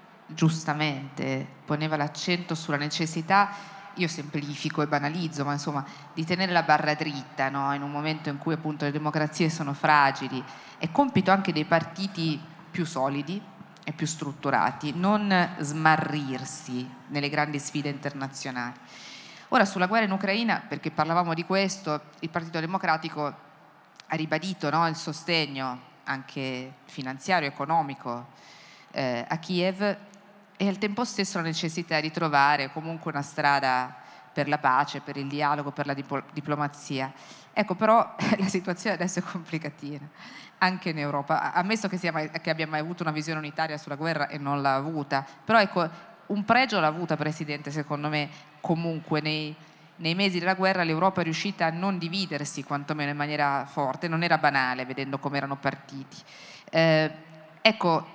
giustamente poneva l'accento sulla necessità, io semplifico e banalizzo, ma insomma, di tenere la barra dritta, no? In un momento in cui appunto le democrazie sono fragili. È compito anche dei partiti più solidi e più strutturati, non smarrirsi nelle grandi sfide internazionali. Ora, sulla guerra in Ucraina, perché parlavamo di questo, il Partito Democratico ha ribadito, no, il sostegno anche finanziario, economico eh, a Kiev e al tempo stesso la necessità di trovare comunque una strada per la pace, per il dialogo, per la dipl- diplomazia. Ecco, però la situazione adesso è complicatina, anche in Europa, ammesso che, sia mai, che abbia mai avuto una visione unitaria sulla guerra e non l'ha avuta, però ecco, un pregio l'ha avuta, Presidente, secondo me, comunque nei, nei mesi della guerra l'Europa è riuscita a non dividersi, quantomeno in maniera forte, non era banale, vedendo come erano partiti. Eh, ecco,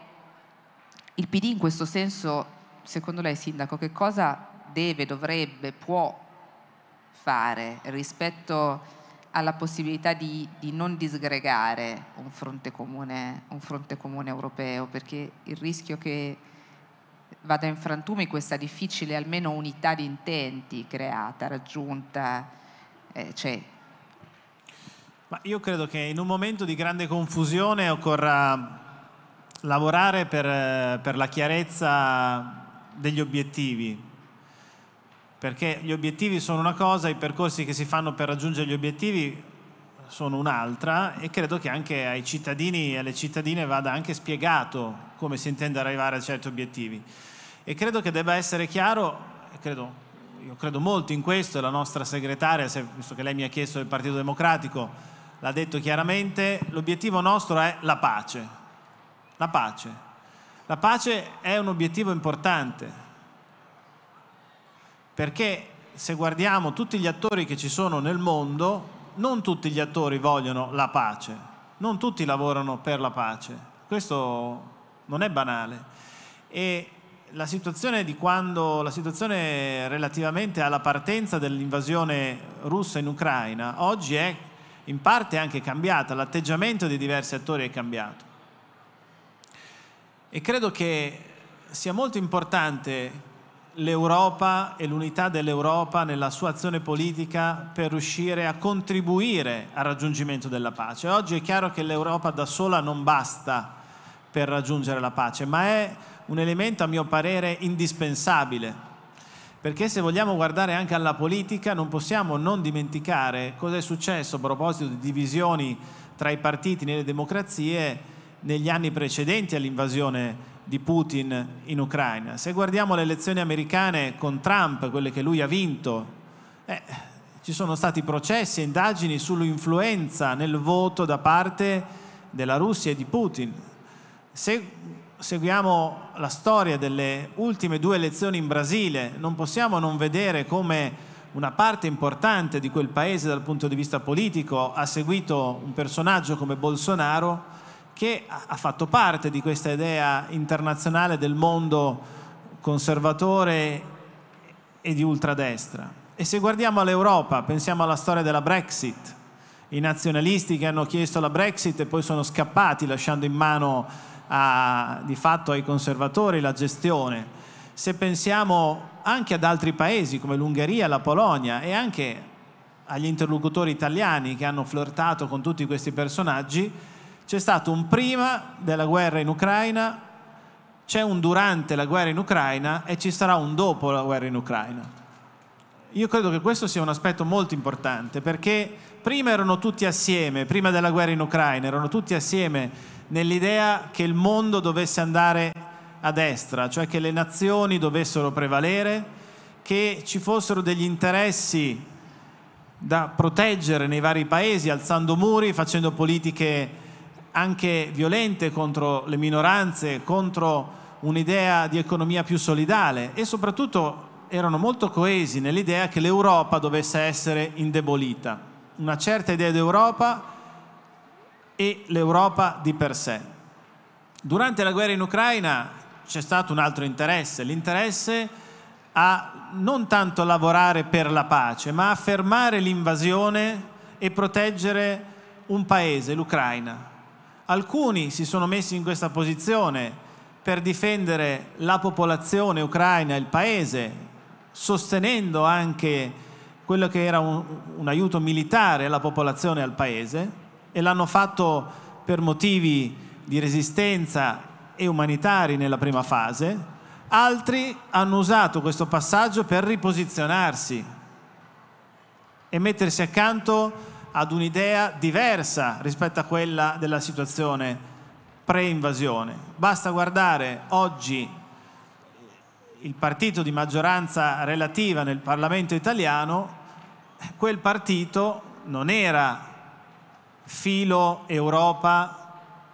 il P D in questo senso, secondo lei, Sindaco, che cosa deve, dovrebbe, può fare rispetto alla possibilità di, di non disgregare un fronte comune, un fronte comune europeo? Perché il rischio che vada in frantumi questa difficile almeno unità di intenti creata, raggiunta, eh, c'è. Ma io credo che in un momento di grande confusione occorra lavorare per, per la chiarezza degli obiettivi, perché gli obiettivi sono una cosa, i percorsi che si fanno per raggiungere gli obiettivi sono un'altra, e credo che anche ai cittadini e alle cittadine vada anche spiegato come si intende arrivare a certi obiettivi. E credo che debba essere chiaro, credo, io credo molto in questo, e la nostra segretaria, se, visto che lei mi ha chiesto del Partito Democratico, l'ha detto chiaramente, l'obiettivo nostro è la pace. La pace. La pace è un obiettivo importante, perché se guardiamo tutti gli attori che ci sono nel mondo, non tutti gli attori vogliono la pace, non tutti lavorano per la pace. Questo non è banale. E la situazione di quando, la situazione relativamente alla partenza dell'invasione russa in Ucraina oggi è in parte anche cambiata, l'atteggiamento di diversi attori è cambiato. E credo che sia molto importante l'Europa e l'unità dell'Europa nella sua azione politica per riuscire a contribuire al raggiungimento della pace. Oggi è chiaro che l'Europa da sola non basta per raggiungere la pace, ma è un elemento a mio parere indispensabile, perché se vogliamo guardare anche alla politica non possiamo non dimenticare cosa è successo a proposito di divisioni tra i partiti nelle democrazie negli anni precedenti all'invasione di Putin in Ucraina. Se guardiamo le elezioni americane con Trump, quelle che lui ha vinto, eh, ci sono stati processi e indagini sull'influenza nel voto da parte della Russia e di Putin. Se seguiamo la storia delle ultime due elezioni in Brasile, non possiamo non vedere come una parte importante di quel paese dal punto di vista politico ha seguito un personaggio come Bolsonaro, che ha fatto parte di questa idea internazionale del mondo conservatore e di ultradestra. E se guardiamo all'Europa, pensiamo alla storia della Brexit, i nazionalisti che hanno chiesto la Brexit e poi sono scappati lasciando in mano A, di fatto ai conservatori la gestione. Se pensiamo anche ad altri paesi come l'Ungheria, la Polonia e anche agli interlocutori italiani che hanno flirtato con tutti questi personaggi, c'è stato un prima della guerra in Ucraina, c'è un durante la guerra in Ucraina e ci sarà un dopo la guerra in Ucraina. Io credo che questo sia un aspetto molto importante, perché prima erano tutti assieme, prima della guerra in Ucraina, erano tutti assieme nell'idea che il mondo dovesse andare a destra, cioè che le nazioni dovessero prevalere, che ci fossero degli interessi da proteggere nei vari paesi, alzando muri, facendo politiche anche violente contro le minoranze, contro un'idea di economia più solidale, e soprattutto erano molto coesi nell'idea che l'Europa dovesse essere indebolita, una certa idea d'Europa e l'Europa di per sé. Durante la guerra in Ucraina c'è stato un altro interesse, l'interesse a non tanto lavorare per la pace, ma a fermare l'invasione e proteggere un paese, l'Ucraina. Alcuni si sono messi in questa posizione per difendere la popolazione ucraina, il paese, sostenendo anche quello che era un, un aiuto militare alla popolazione e al paese, e l'hanno fatto per motivi di resistenza e umanitari nella prima fase. Altri hanno usato questo passaggio per riposizionarsi e mettersi accanto ad un'idea diversa rispetto a quella della situazione pre-invasione. Basta guardare oggi il partito di maggioranza relativa nel Parlamento italiano. Quel partito non era filo Europa,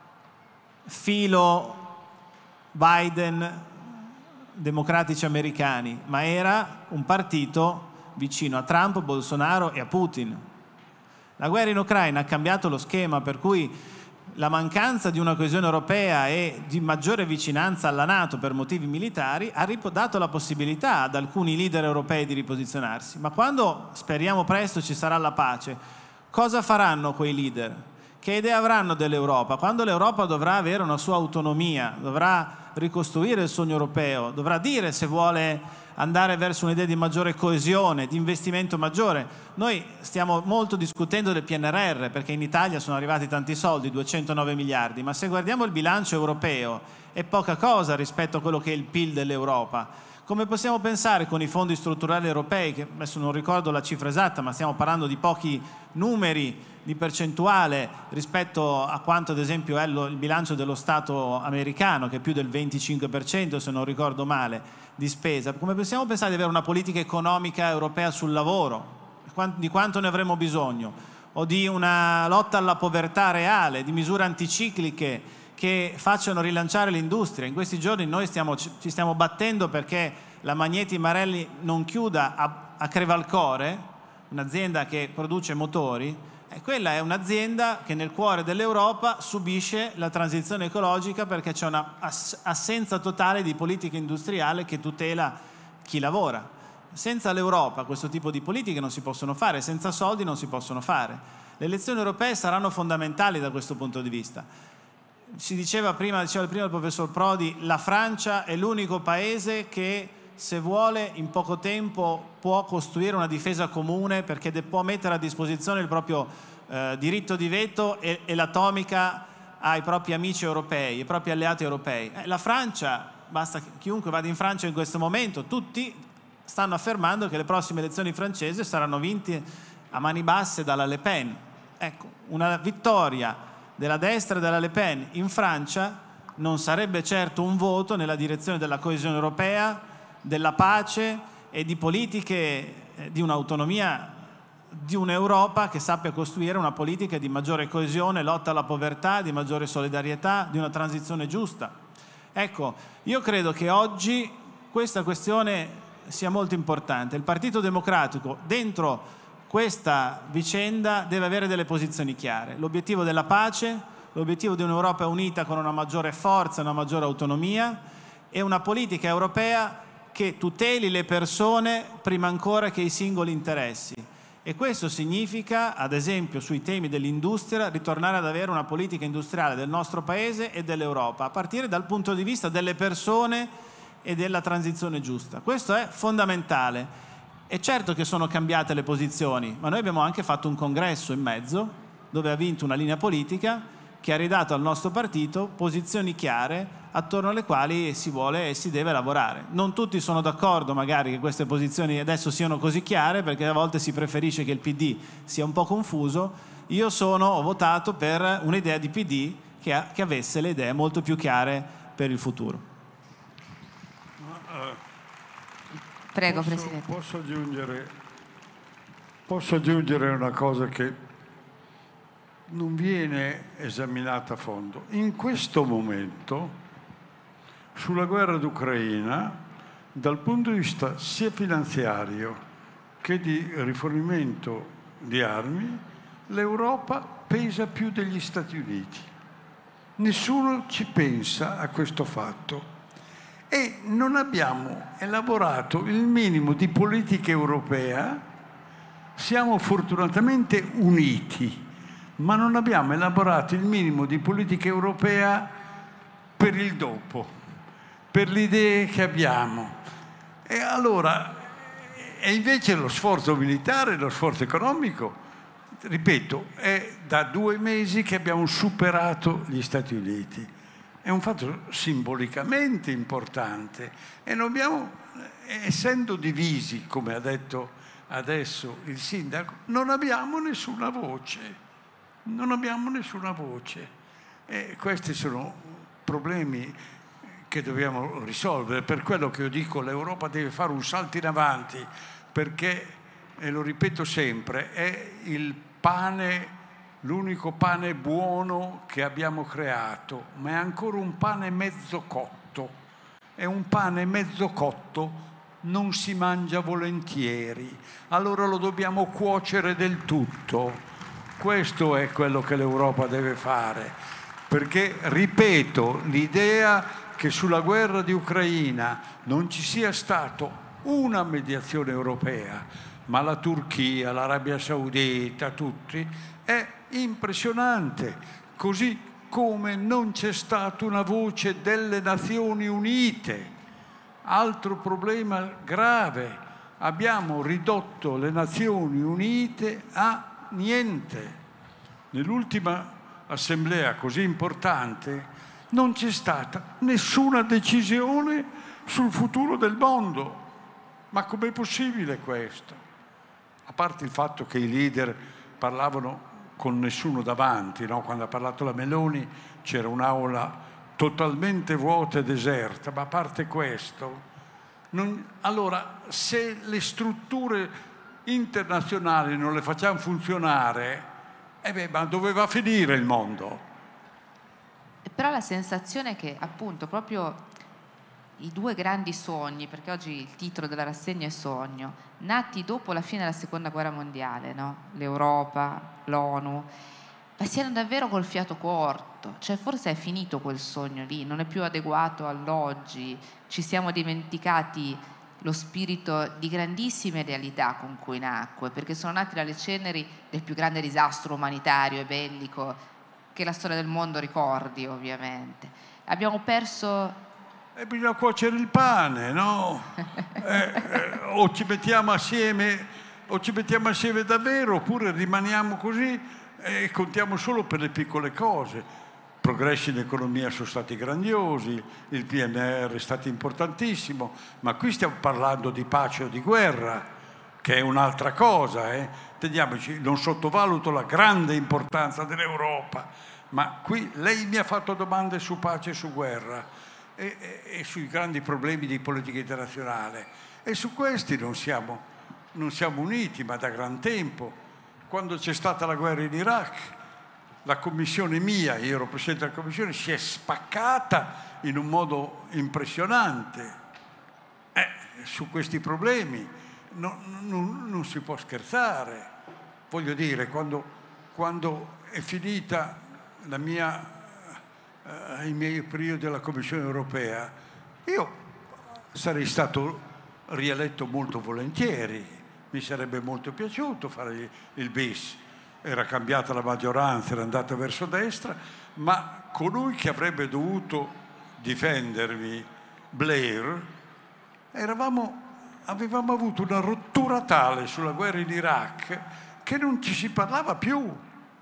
filo Biden, democratici americani, ma era un partito vicino a Trump, Bolsonaro e a Putin. La guerra in Ucraina ha cambiato lo schema, per cui la mancanza di una coesione europea e di maggiore vicinanza alla NATO per motivi militari ha dato la possibilità ad alcuni leader europei di riposizionarsi. Ma quando, speriamo presto, ci sarà la pace, cosa faranno quei leader? Che idea avranno dell'Europa? Quando l'Europa dovrà avere una sua autonomia, dovrà ricostruire il sogno europeo, dovrà dire se vuole andare verso un'idea di maggiore coesione, di investimento maggiore. Noi stiamo molto discutendo del P N R R, perché in Italia sono arrivati tanti soldi, duecentonove miliardi, ma se guardiamo il bilancio europeo è poca cosa rispetto a quello che è il P I L dell'Europa. Come possiamo pensare con i fondi strutturali europei, che adesso non ricordo la cifra esatta, ma stiamo parlando di pochi numeri di percentuale rispetto a quanto ad esempio è il bilancio dello Stato americano, che è più del venticinque per cento, se non ricordo male, di spesa. Come possiamo pensare di avere una politica economica europea sul lavoro? Di quanto ne avremo bisogno? O di una lotta alla povertà reale, di misure anticicliche che facciano rilanciare l'industria? In questi giorni noi stiamo, ci stiamo battendo perché la Magneti Marelli non chiuda a, a Crevalcore, un'azienda che produce motori. E quella è un'azienda che nel cuore dell'Europa subisce la transizione ecologica perché c'è un'assenza totale di politica industriale che tutela chi lavora. Senza l'Europa questo tipo di politiche non si possono fare, senza soldi non si possono fare. Le elezioni europee saranno fondamentali da questo punto di vista. Si diceva prima, diceva prima il professor Prodi, la Francia è l'unico paese che se vuole in poco tempo può costruire una difesa comune perché può mettere a disposizione il proprio eh, diritto di veto e, e l'atomica ai propri amici europei, ai propri alleati europei. Eh, la Francia, basta chiunque vada in Francia in questo momento, tutti stanno affermando che le prossime elezioni francesi saranno vinte a mani basse dalla Le Pen. Ecco, una vittoria della destra e della Le Pen in Francia non sarebbe certo un voto nella direzione della coesione europea, della pace e di politiche di un'autonomia di un'Europa che sappia costruire una politica di maggiore coesione, lotta alla povertà, di maggiore solidarietà, di una transizione giusta. Ecco, io credo che oggi questa questione sia molto importante. Il Partito Democratico dentro questa vicenda deve avere delle posizioni chiare. L'obiettivo della pace, l'obiettivo di un'Europa unita con una maggiore forza, una maggiore autonomia e una politica europea che tuteli le persone prima ancora che i singoli interessi. E questo significa, ad esempio, sui temi dell'industria, ritornare ad avere una politica industriale del nostro Paese e dell'Europa, a partire dal punto di vista delle persone e della transizione giusta. Questo è fondamentale. È certo che sono cambiate le posizioni, ma noi abbiamo anche fatto un congresso in mezzo, dove ha vinto una linea politica che ha ridato al nostro partito posizioni chiare attorno alle quali si vuole e si deve lavorare. Non tutti sono d'accordo magari che queste posizioni adesso siano così chiare, perché a volte si preferisce che il P D sia un po' confuso. Io sono, ho votato per un'idea di P D che, ha, che avesse le idee molto più chiare per il futuro. Prego, posso, Presidente. Posso aggiungere, posso aggiungere una cosa che non viene esaminata a fondo. In questo momento, sulla guerra d'Ucraina, dal punto di vista sia finanziario che di rifornimento di armi, l'Europa pesa più degli Stati Uniti. Nessuno ci pensa a questo fatto. E non abbiamo elaborato il minimo di politica europea. Siamo fortunatamente uniti, ma non abbiamo elaborato il minimo di politica europea per il dopo, per le idee che abbiamo. E allora, e invece lo sforzo militare, lo sforzo economico, ripeto, è da due mesi che abbiamo superato gli Stati Uniti. È un fatto simbolicamente importante e non abbiamo, essendo divisi, come ha detto adesso il sindaco, non abbiamo nessuna voce. Non abbiamo nessuna voce. E questi sono problemi che dobbiamo risolvere. Per quello che io dico, l'Europa deve fare un salto in avanti, perché, e lo ripeto sempre, è il pane, l'unico pane buono che abbiamo creato, ma è ancora un pane mezzo cotto. E un pane mezzo cotto non si mangia volentieri, allora lo dobbiamo cuocere del tutto. Questo è quello che l'Europa deve fare, perché, ripeto, l'idea che sulla guerra di Ucraina non ci sia stata una mediazione europea, ma la Turchia, l'Arabia Saudita, tutti, è impressionante, così come non c'è stata una voce delle Nazioni Unite. Altro problema grave, abbiamo ridotto le Nazioni Unite a niente. Nell'ultima assemblea così importante non c'è stata nessuna decisione sul futuro del mondo. Ma com'è possibile questo? A parte il fatto che i leader parlavano con nessuno davanti, no? Quando ha parlato la Meloni c'era un'aula totalmente vuota e deserta, ma a parte questo, non... allora se le strutture internazionali non le facciamo funzionare, eh beh, ma dove va a finire il mondo? Però la sensazione è che appunto proprio i due grandi sogni, perché oggi il titolo della rassegna è Sogno, nati dopo la fine della seconda guerra mondiale, no? L'Europa, l'ONU, ma siano davvero col fiato corto, cioè forse è finito quel sogno lì, non è più adeguato all'oggi, ci siamo dimenticati lo spirito di grandissima idealità con cui nacque, perché sono nati dalle ceneri del più grande disastro umanitario e bellico che la storia del mondo ricordi, ovviamente. Abbiamo perso... E bisogna cuocere il pane, no? eh, eh, o ci mettiamo assieme, o ci mettiamo assieme davvero, oppure rimaniamo così e contiamo solo per le piccole cose. Progressi in economia sono stati grandiosi, il P N R R è stato importantissimo, ma qui stiamo parlando di pace o di guerra, che è un'altra cosa. Eh? Teniamoci, non sottovaluto la grande importanza dell'Europa, ma qui lei mi ha fatto domande su pace e su guerra. E, e, e sui grandi problemi di politica internazionale, e su questi non siamo, non siamo uniti, ma da gran tempo. Quando c'è stata la guerra in Iraq, la commissione mia, io ero presidente della commissione, si è spaccata in un modo impressionante. Eh, su questi problemi non, non, non si può scherzare. Voglio dire, quando, quando è finita la mia ai miei periodi della Commissione europea, io sarei stato rieletto molto volentieri, mi sarebbe molto piaciuto fare il bis, era cambiata la maggioranza, era andata verso destra, ma colui che avrebbe dovuto difendermi, Blair, eravamo, avevamo avuto una rottura tale sulla guerra in Iraq che non ci si parlava più.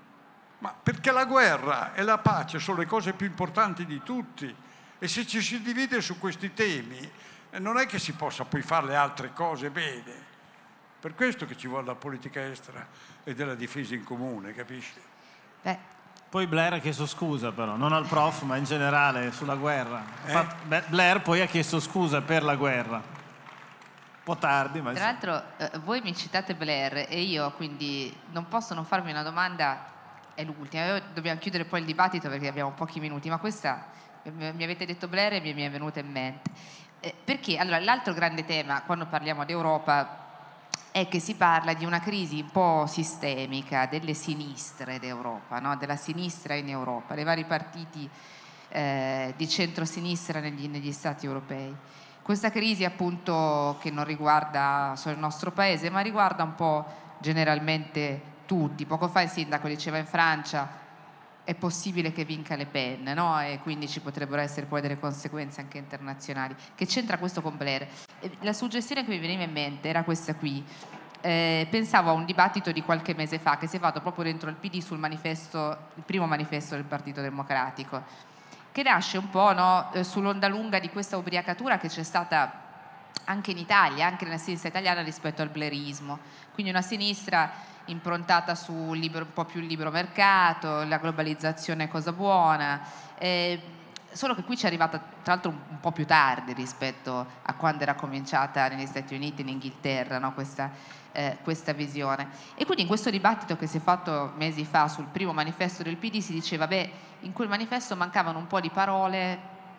Ma perché la guerra e la pace sono le cose più importanti di tutti, e se ci si divide su questi temi non è che si possa poi fare le altre cose bene. Per questo che ci vuole la politica estera e della difesa in comune, capisci? Beh. Poi Blair ha chiesto scusa, però non al prof ma in generale sulla guerra. Eh? Fatto, Blair poi ha chiesto scusa per la guerra, un po' tardi, ma tra l'altro eh, voi mi citate Blair e io quindi non posso non farmi una domanda. È l'ultima, dobbiamo chiudere poi il dibattito perché abbiamo pochi minuti, ma questa mi avete detto Blair e mi è venuta in mente. Eh, perché allora l'altro grande tema quando parliamo d'Europa è che si parla di una crisi un po' sistemica delle sinistre d'Europa, no? Della sinistra in Europa, dei vari partiti eh, di centrosinistra negli, negli Stati europei. Questa crisi appunto che non riguarda solo il nostro paese, ma riguarda un po' generalmente tutti. Poco fa il sindaco diceva in Francia è possibile che vinca Le Pen, no? E quindi ci potrebbero essere poi delle conseguenze anche internazionali. Che c'entra questo con Blair? La suggestione che mi veniva in mente era questa qui. Eh, pensavo a un dibattito di qualche mese fa che si è fatto proprio dentro il P D sul manifesto, il primo manifesto del Partito Democratico, che nasce un po', no, sull'onda lunga di questa ubriacatura che c'è stata anche in Italia, anche nella sinistra italiana rispetto al blairismo. Quindi una sinistra improntata su libero, un po' più il libero mercato, la globalizzazione è cosa buona, eh, solo che qui ci è arrivata tra l'altro un, un po' più tardi rispetto a quando era cominciata negli Stati Uniti e in Inghilterra, no? questa, eh, questa visione. E quindi in questo dibattito che si è fatto mesi fa sul primo manifesto del P D si diceva, beh, in quel manifesto mancavano un po' di parole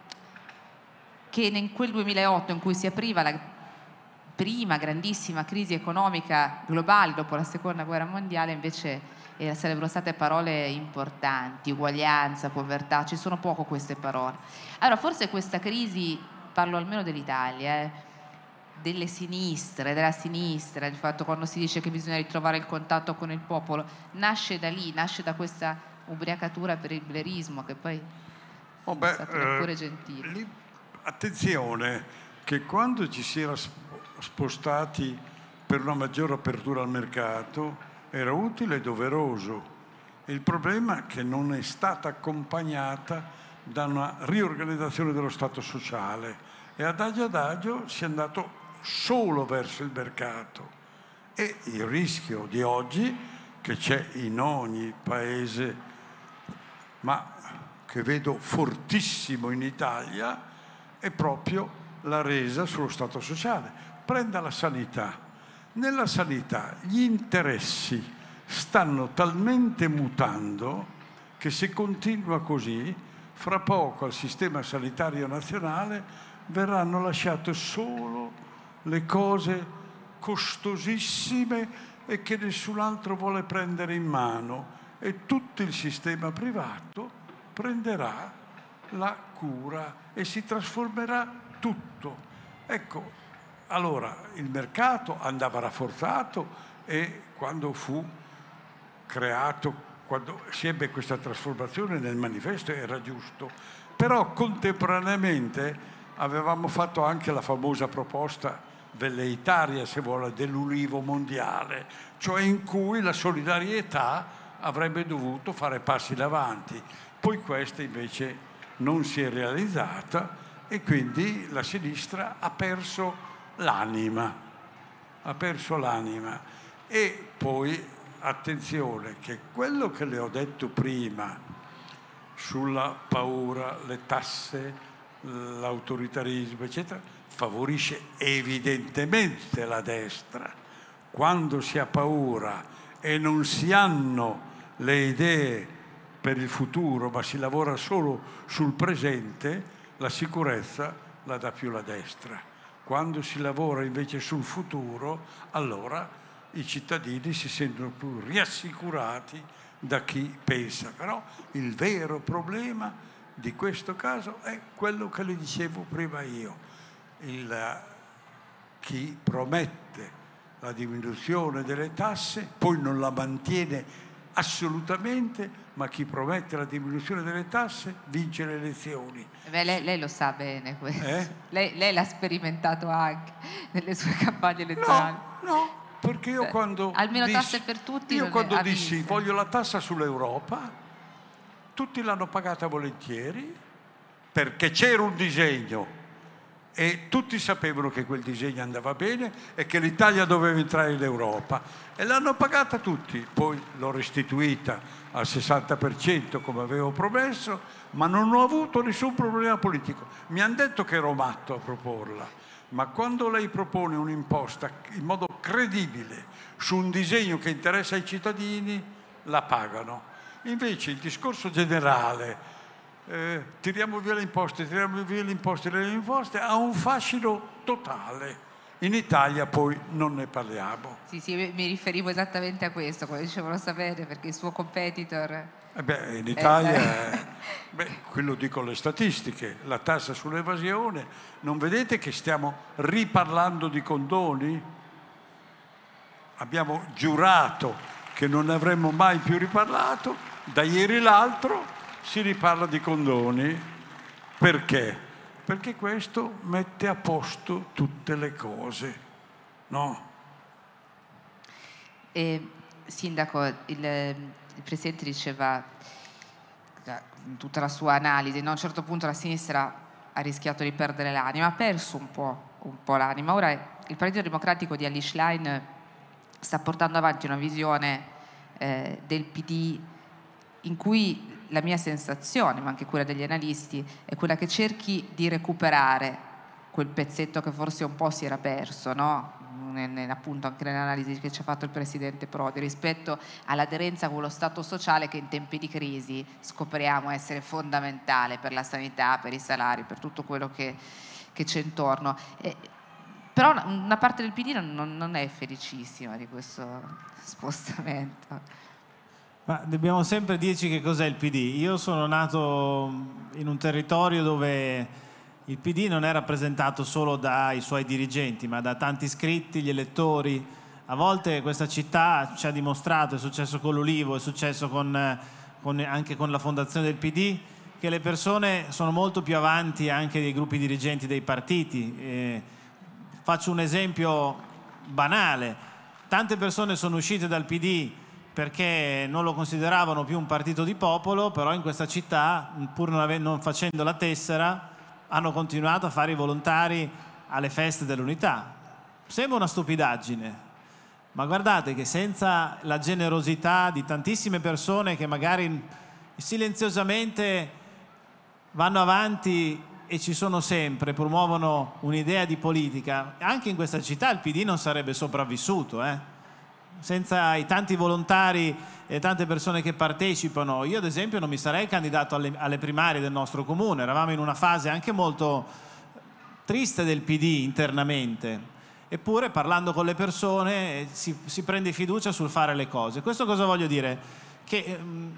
che in quel duemilaotto in cui si apriva la prima grandissima crisi economica globale dopo la seconda guerra mondiale invece eh, sarebbero state parole importanti, uguaglianza, povertà, ci sono poco queste parole. Allora forse questa crisi, parlo almeno dell'Italia, eh, delle sinistre, della sinistra, il fatto quando si dice che bisogna ritrovare il contatto con il popolo, nasce da lì, nasce da questa ubriacatura per il blairismo che poi oh beh, è stato neppure eh, gentile. Lì, attenzione che quando ci si era spostati per una maggiore apertura al mercato era utile e doveroso. Il problema è che non è stata accompagnata da una riorganizzazione dello Stato sociale e adagio adagio si è andato solo verso il mercato, e il rischio di oggi che c'è in ogni paese, ma che vedo fortissimo in Italia, è proprio la resa sullo Stato sociale. Prenda la sanità. Nella sanità gli interessi stanno talmente mutando che se continua così, fra poco al sistema sanitario nazionale verranno lasciate solo le cose costosissime e che nessun altro vuole prendere in mano, e tutto il sistema privato prenderà la cura e si trasformerà tutto. Ecco, allora il mercato andava rafforzato, e quando fu creato, quando si ebbe questa trasformazione nel manifesto, era giusto. Però contemporaneamente avevamo fatto anche la famosa proposta velleitaria, se vuole, dell'Ulivo mondiale, cioè in cui la solidarietà avrebbe dovuto fare passi in avanti. Poi questa invece non si è realizzata, e quindi la sinistra ha perso l'anima, ha perso l'anima. E poi attenzione, che quello che le ho detto prima sulla paura, le tasse, l'autoritarismo, eccetera, favorisce evidentemente la destra. Quando si ha paura e non si hanno le idee per il futuro, ma si lavora solo sul presente, la sicurezza la dà più la destra. Quando si lavora invece sul futuro, allora i cittadini si sentono più rassicurati da chi pensa. Però il vero problema di questo caso è quello che le dicevo prima io. Il, chi promette la diminuzione delle tasse poi non la mantiene assolutamente, ma chi promette la diminuzione delle tasse vince le elezioni. Beh, lei, lei lo sa bene questo. Eh? Lei, lei l'ha sperimentato anche nelle sue campagne elettorali. No, no. Perché io quando almeno dissi, tasse per tutti, io quando dissi viste. voglio la tassa sull'Europa, tutti l'hanno pagata volentieri, perché c'era un disegno e tutti sapevano che quel disegno andava bene e che l'Italia doveva entrare in Europa, e l'hanno pagata tutti. Poi l'ho restituita al sessanta per cento come avevo promesso, ma non ho avuto nessun problema politico. Mi hanno detto che ero matto a proporla. Ma quando lei propone un'imposta in modo credibile su un disegno che interessa ai cittadini, la pagano. Invece il discorso generale, eh, tiriamo via le imposte, tiriamo via le imposte, tiriamo via le imposte, ha un fascino totale. In Italia poi non ne parliamo. Sì, sì, mi riferivo esattamente a questo, come dicevano sapere, perché il suo competitor... Eh beh, in Italia, eh. beh, quello dicono le statistiche, la tassa sull'evasione. Non vedete che stiamo riparlando di condoni? Abbiamo giurato che non ne avremmo mai più riparlato, da ieri l'altro si riparla di condoni. Perché? Perché questo mette a posto tutte le cose, no? E, Sindaco, il... il Presidente diceva, in tutta la sua analisi, no? A un certo punto la sinistra ha rischiato di perdere l'anima, ha perso un po', un po' l'anima. Ora il Partito Democratico di Elly Schlein sta portando avanti una visione eh, del P D in cui la mia sensazione, ma anche quella degli analisti, è quella che cerchi di recuperare quel pezzetto che forse un po' si era perso, no? Appunto anche nell'analisi che ci ha fatto il Presidente Prodi rispetto all'aderenza con lo Stato sociale, che in tempi di crisi scopriamo essere fondamentale per la sanità, per i salari, per tutto quello che, che c'è intorno. E, però una parte del P D non, non è felicissima di questo spostamento. Ma dobbiamo sempre dirci che cos'è il P D. Io sono nato in un territorio dove il P D non è rappresentato solo dai suoi dirigenti, ma da tanti iscritti, gli elettori. A volte questa città ci ha dimostrato, è successo con l'Ulivo, è successo con, con, anche con la fondazione del P D, che le persone sono molto più avanti anche dei gruppi dirigenti dei partiti. Eh, faccio un esempio banale. Tante persone sono uscite dal P D perché non lo consideravano più un partito di popolo, però in questa città, pur non, ave- non facendo la tessera, hanno continuato a fare i volontari alle feste dell'unità. Sembra una stupidaggine, ma guardate che senza la generosità di tantissime persone che magari silenziosamente vanno avanti e ci sono sempre, promuovono un'idea di politica, anche in questa città il P D non sarebbe sopravvissuto, eh? Senza i tanti volontari e tante persone che partecipano. Io ad esempio non mi sarei candidato alle, alle primarie del nostro comune, eravamo in una fase anche molto triste del P D internamente, eppure parlando con le persone si, si prende fiducia sul fare le cose. Questo cosa voglio dire? Che, ehm,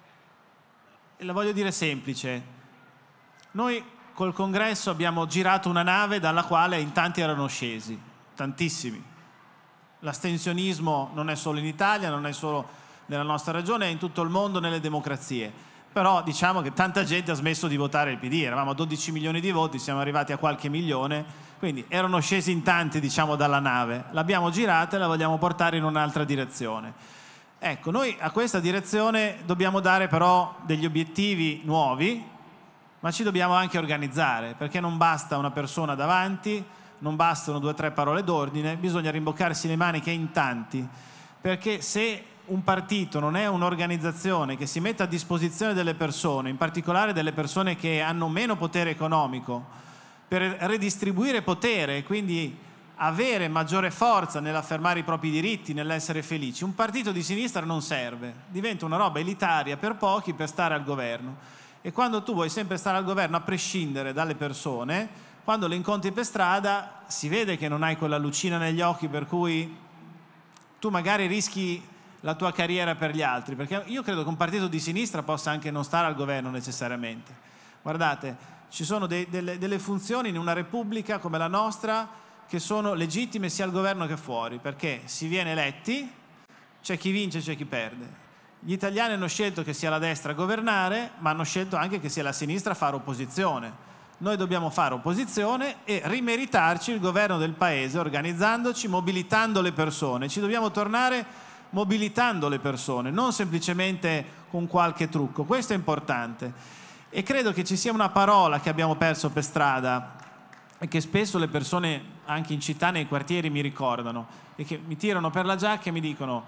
la voglio dire semplice. Noi col Congresso abbiamo girato una nave dalla quale in tanti erano scesi, tantissimi. L'astensionismo non è solo in Italia, non è solo nella nostra regione, è in tutto il mondo, nelle democrazie. Però diciamo che tanta gente ha smesso di votare il P D, eravamo a dodici milioni di voti, siamo arrivati a qualche milione, quindi erano scesi in tanti, diciamo, dalla nave. L'abbiamo girata e la vogliamo portare in un'altra direzione. Ecco, noi a questa direzione dobbiamo dare però degli obiettivi nuovi, ma ci dobbiamo anche organizzare, perché non basta una persona davanti, non bastano due o tre parole d'ordine, bisogna rimboccarsi le maniche in tanti, perché se un partito non è un'organizzazione che si mette a disposizione delle persone, in particolare delle persone che hanno meno potere economico, per redistribuire potere e quindi avere maggiore forza nell'affermare i propri diritti, nell'essere felici, un partito di sinistra non serve, diventa una roba elitaria per pochi per stare al governo. E quando tu vuoi sempre stare al governo a prescindere dalle persone, quando le incontri per strada si vede che non hai quella lucina negli occhi per cui tu magari rischi la tua carriera per gli altri, perché io credo che un partito di sinistra possa anche non stare al governo necessariamente. Guardate, ci sono de delle, delle funzioni in una repubblica come la nostra che sono legittime sia al governo che fuori, perché si viene eletti, c'è chi vince e c'è chi perde. Gli italiani hanno scelto che sia la destra a governare, ma hanno scelto anche che sia la sinistra a fare opposizione. Noi dobbiamo fare opposizione e rimeritarci il governo del paese, organizzandoci, mobilitando le persone. Ci dobbiamo tornare mobilitando le persone, non semplicemente con qualche trucco. Questo è importante. E credo che ci sia una parola che abbiamo perso per strada e che spesso le persone anche in città, nei quartieri, mi ricordano e che mi tirano per la giacca e mi dicono: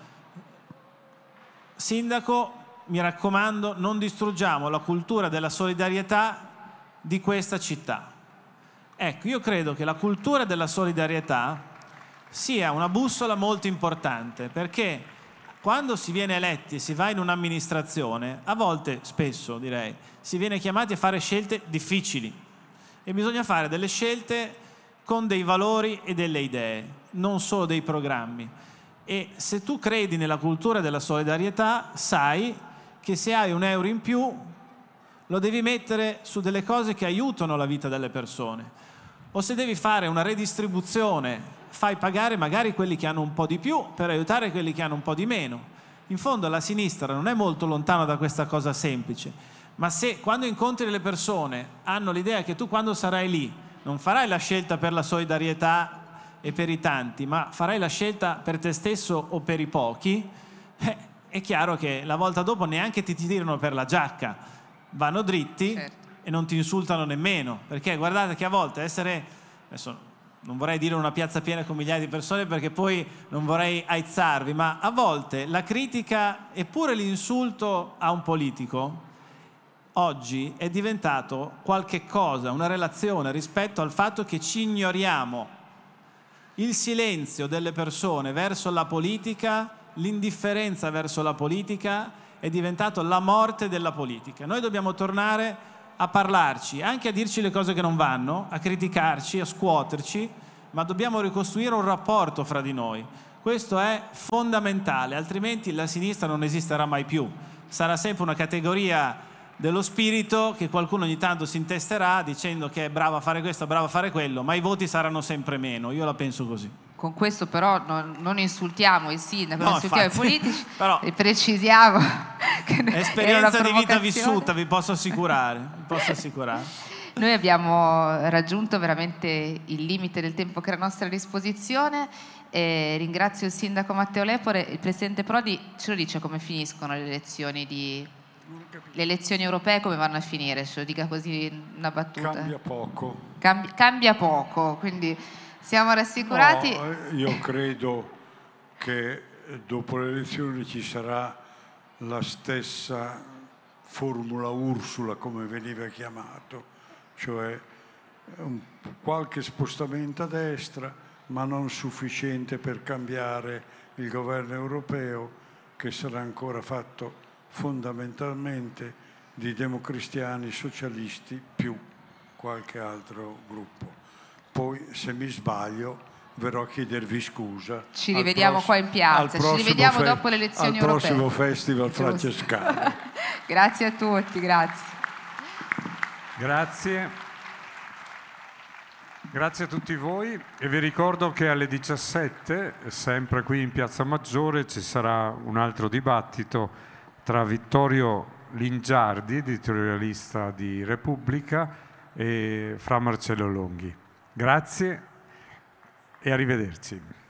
sindaco, mi raccomando, non distruggiamo la cultura della solidarietà di questa città. Ecco, io credo che la cultura della solidarietà sia una bussola molto importante, perché quando si viene eletti e si va in un'amministrazione, a volte, spesso direi, si viene chiamati a fare scelte difficili e bisogna fare delle scelte con dei valori e delle idee, non solo dei programmi. E se tu credi nella cultura della solidarietà, sai che se hai un euro in più lo devi mettere su delle cose che aiutano la vita delle persone. O se devi fare una redistribuzione, fai pagare magari quelli che hanno un po' di più per aiutare quelli che hanno un po' di meno. In fondo la sinistra non è molto lontana da questa cosa semplice, ma se quando incontri le persone hanno l'idea che tu quando sarai lì non farai la scelta per la solidarietà e per i tanti, ma farai la scelta per te stesso o per i pochi, eh, è chiaro che la volta dopo neanche ti tirano per la giacca, vanno dritti. Certo. E non ti insultano nemmeno, perché guardate che a volte essere, adesso non vorrei dire una piazza piena con migliaia di persone perché poi non vorrei aizzarvi, ma a volte la critica e pure l'insulto a un politico oggi è diventato qualche cosa, una relazione rispetto al fatto che ci ignoriamo. Il silenzio delle persone verso la politica, l'indifferenza verso la politica è diventato la morte della politica. Noi dobbiamo tornare a parlarci, anche a dirci le cose che non vanno, a criticarci, a scuoterci, ma dobbiamo ricostruire un rapporto fra di noi. Questo è fondamentale, altrimenti la sinistra non esisterà mai più. Sarà sempre una categoria dello spirito che qualcuno ogni tanto si intesterà dicendo che è bravo a fare questo, bravo a fare quello, ma i voti saranno sempre meno. Io la penso così. Con questo però non, non insultiamo il sindaco, no, non insultiamo infatti, i politici, però, e precisiamo che esperienza di vita vissuta, vi posso assicurare, vi posso assicurare. Noi abbiamo raggiunto veramente il limite del tempo che era a nostra disposizione e ringrazio il sindaco Matteo Lepore. Il presidente Prodi ce lo dice come finiscono le elezioni di... le elezioni europee, come vanno a finire? Ce lo dica così una battuta. Cambia poco. Cambi- cambia poco, quindi siamo rassicurati. No, io credo che dopo le elezioni ci sarà la stessa formula Ursula, come veniva chiamato, cioè un, qualche spostamento a destra, ma non sufficiente per cambiare il governo europeo, che sarà ancora fatto fondamentalmente di democristiani, socialisti, più qualche altro gruppo. poi se mi sbaglio verrò a chiedervi scusa. Ci rivediamo qua in piazza, ci rivediamo dopo le elezioni europee. Al prossimo europee. Festival Francescano. Grazie a tutti, grazie. Grazie. Grazie a tutti voi e vi ricordo che alle diciassette, sempre qui in Piazza Maggiore, ci sarà un altro dibattito tra Vittorio Lingiardi, editorialista di Repubblica, e Fra Marcello Longhi. Grazie e arrivederci.